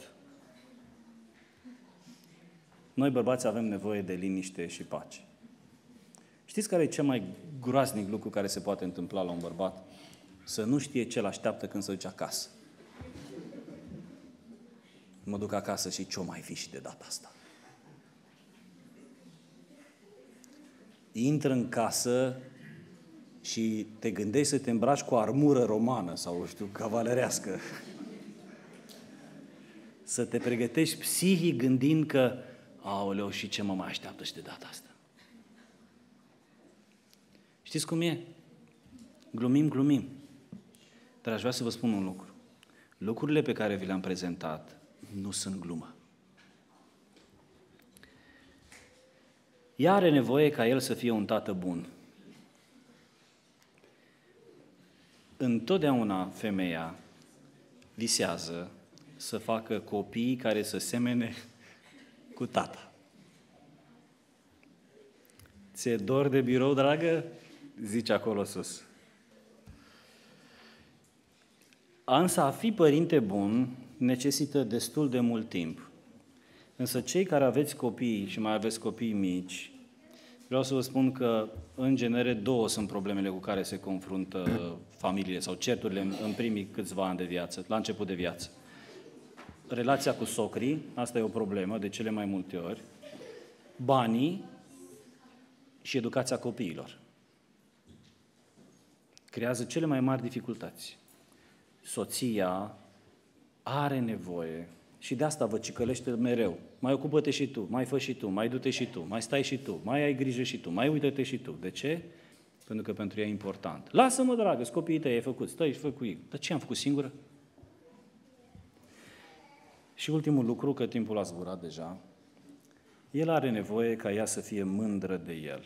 noi bărbați avem nevoie de liniște și pace. Știți care e cel mai groaznic lucru care se poate întâmpla la un bărbat? Să nu știe ce îl așteaptă când se duce acasă. Mă duc acasă și ce-o mai fi și de data asta? Intră în casă și te gândești să te îmbraci cu armură romană sau, știu, cavalerească. Să te pregătești psihic gândind că aoleu, și ce mă mai așteaptă și de data asta? Știți cum e? Glumim, glumim. Dar aș vrea să vă spun un lucru. Lucrurile pe care vi le-am prezentat nu sunt glumă. Ea are nevoie ca el să fie un tată bun. Întotdeauna femeia visează să facă copii care să semene cu tata. Ți-e dor de birou, dragă? Zice acolo sus. Însă a fi părinte bun necesită destul de mult timp. Însă cei care aveți copii și mai aveți copii mici, vreau să vă spun că, în genere, două sunt problemele cu care se confruntă familiile sau certurile în primii câțiva ani de viață, la început de viață. Relația cu socrii, asta e o problemă de cele mai multe ori, banii și educația copiilor. Creează cele mai mari dificultăți. Soția are nevoie și de asta vă cicălește mereu. Mai ocupă-te și tu, mai fă și tu, mai du-te și tu, mai stai și tu, mai ai grijă și tu, mai uită-te și tu. De ce? Pentru că pentru ea e important. Lasă-mă, dragă, copiii tăi ai făcut, stai și fă cu ei. Dar ce am făcut singură? Și ultimul lucru, că timpul a zburat deja, el are nevoie ca ea să fie mândră de el.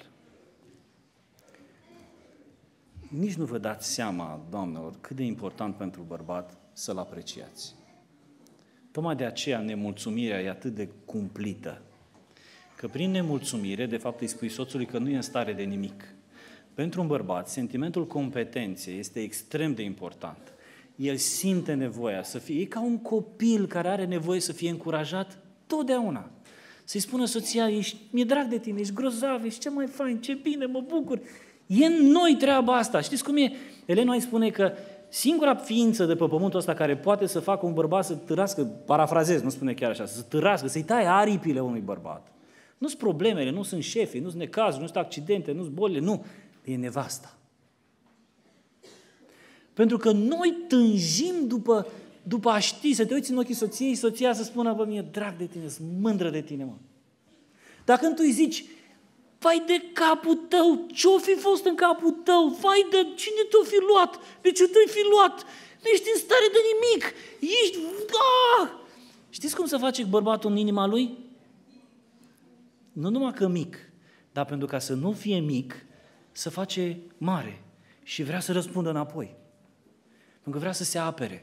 Nici nu vă dați seama, doamnelor, cât de important pentru bărbat să-l apreciați. Tocmai de aceea nemulțumirea e atât de cumplită, că prin nemulțumire, de fapt, îi spui soțului că nu e în stare de nimic. Pentru un bărbat, sentimentul competenței este extrem de important. El simte nevoia să fie, e ca un copil care are nevoie să fie încurajat totdeauna. Să-i spună soția, ești, mi-e drag de tine, ești grozav, ești ce mai fain, ce bine, mă bucur. E în noi treaba asta. Știți cum e? Elena îi spune că singura ființă de pe pământul ăsta care poate să facă un bărbat să târască, parafrazez, nu spune chiar așa, să târască, să-i taie aripile unui bărbat. Nu sunt problemele, nu sunt șefii, nu sunt necazuri, nu sunt accidente, nu sunt bolile, nu. E nevasta. Pentru că noi tânjim după, după a ști, să te uiți în ochii soției, soția să spună, bă, mie drag de tine, sunt mândră de tine, mă. Dacă tu îi zici, vai de capul tău, ce-o fi fost în capul tău, vai de cine te-o fi luat, de ce te-o fi luat, nu ești în stare de nimic, ești... Ah! Știți cum să face bărbatul în inima lui? Nu numai că mic, dar pentru ca să nu fie mic, să face mare și vrea să răspundă înapoi. Pentru că vrea să se apere.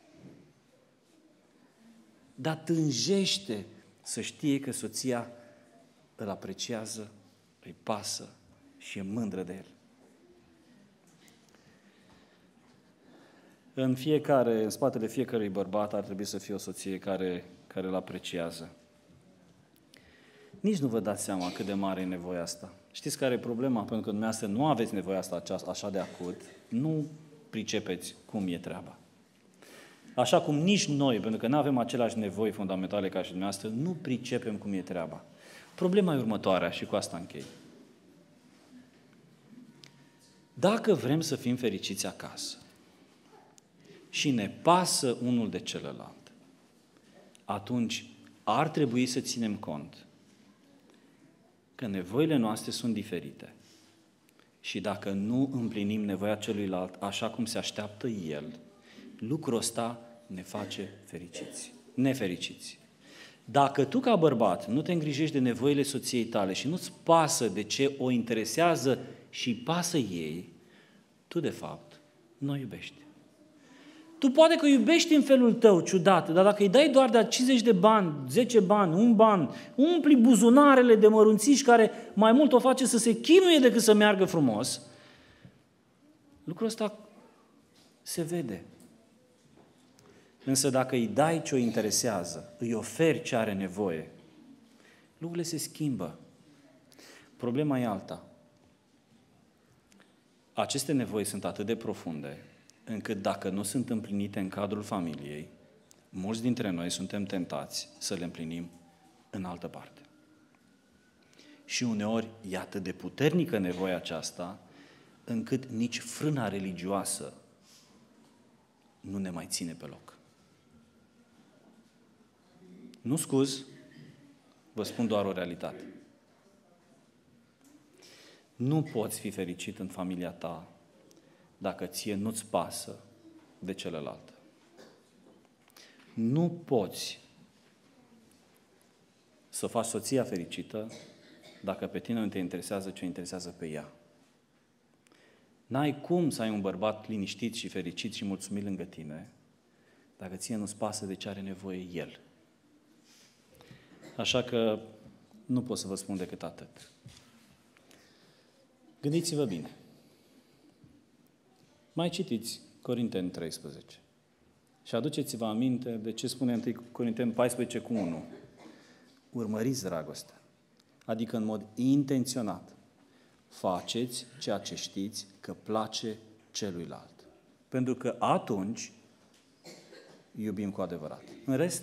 Dar tânjește să știe că soția îl apreciază, îi pasă și e mândră de el. În fiecare, în spatele fiecărui bărbat ar trebui să fie o soție care, care îl apreciază. Nici nu vă dați seama cât de mare e nevoia asta. Știți care e problema? Pentru că dumneavoastră nu aveți nevoia asta aceasta așa de acut, nu pricepeți cum e treaba. Așa cum nici noi, pentru că nu avem aceleași nevoi fundamentale ca și dumneavoastră, nu pricepem cum e treaba. Problema e următoarea și cu asta închei. Dacă vrem să fim fericiți acasă și ne pasă unul de celălalt, atunci ar trebui să ținem cont că nevoile noastre sunt diferite. Și dacă nu împlinim nevoia celuilalt așa cum se așteaptă el, lucrul ăsta ne face fericiți, nefericiți. Dacă tu ca bărbat nu te îngrijești de nevoile soției tale și nu-ți pasă de ce o interesează și pasă ei, tu de fapt nu o iubești. Tu poate că iubești în felul tău, ciudat, dar dacă îi dai doar de cincizeci de bani, zece bani, un ban, umpli buzunarele de mărunțiși care mai mult o face să se chinuie decât să meargă frumos, lucrul ăsta se vede. Însă dacă îi dai ce o interesează, îi oferi ce are nevoie, lucrurile se schimbă. Problema e alta. Aceste nevoi sunt atât de profunde, încât dacă nu sunt împlinite în cadrul familiei, mulți dintre noi suntem tentați să le împlinim în altă parte. Și uneori e atât de puternică nevoia aceasta, încât nici frâna religioasă nu ne mai ține pe loc. Nu scuz, vă spun doar o realitate. Nu poți fi fericit în familia ta dacă ție nu-ți pasă de celălalt. Nu poți să faci soția fericită dacă pe tine nu te interesează ce o interesează pe ea. N-ai cum să ai un bărbat liniștit și fericit și mulțumit lângă tine dacă ție nu-ți pasă de ce are nevoie el. Așa că nu pot să vă spun decât atât. Gândiți-vă bine. Mai citiți Corinteni treisprezece și aduceți-vă aminte de ce spune întâi Corinteni paisprezece cu unu. Urmăriți dragostea, adică în mod intenționat. Faceți ceea ce știți că place celuilalt. Pentru că atunci iubim cu adevărat. În rest,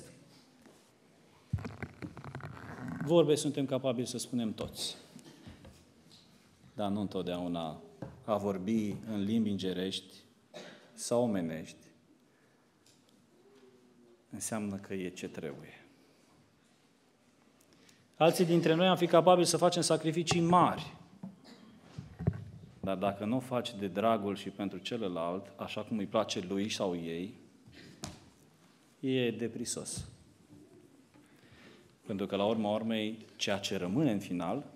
vorbe suntem capabili să spunem toți. Dar nu întotdeauna a vorbi în limbi îngerești sau omenești înseamnă că e ce trebuie. Alții dintre noi am fi capabili să facem sacrificii mari. Dar dacă nu o faci de dragul și pentru celălalt, așa cum îi place lui sau ei, e deprisos. Pentru că la urma urmei, ceea ce rămâne în final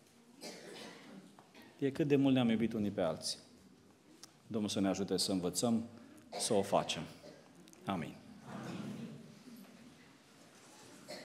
e cât de mult ne-am iubit unii pe alții. Domnul să ne ajute să învățăm să o facem. Amin.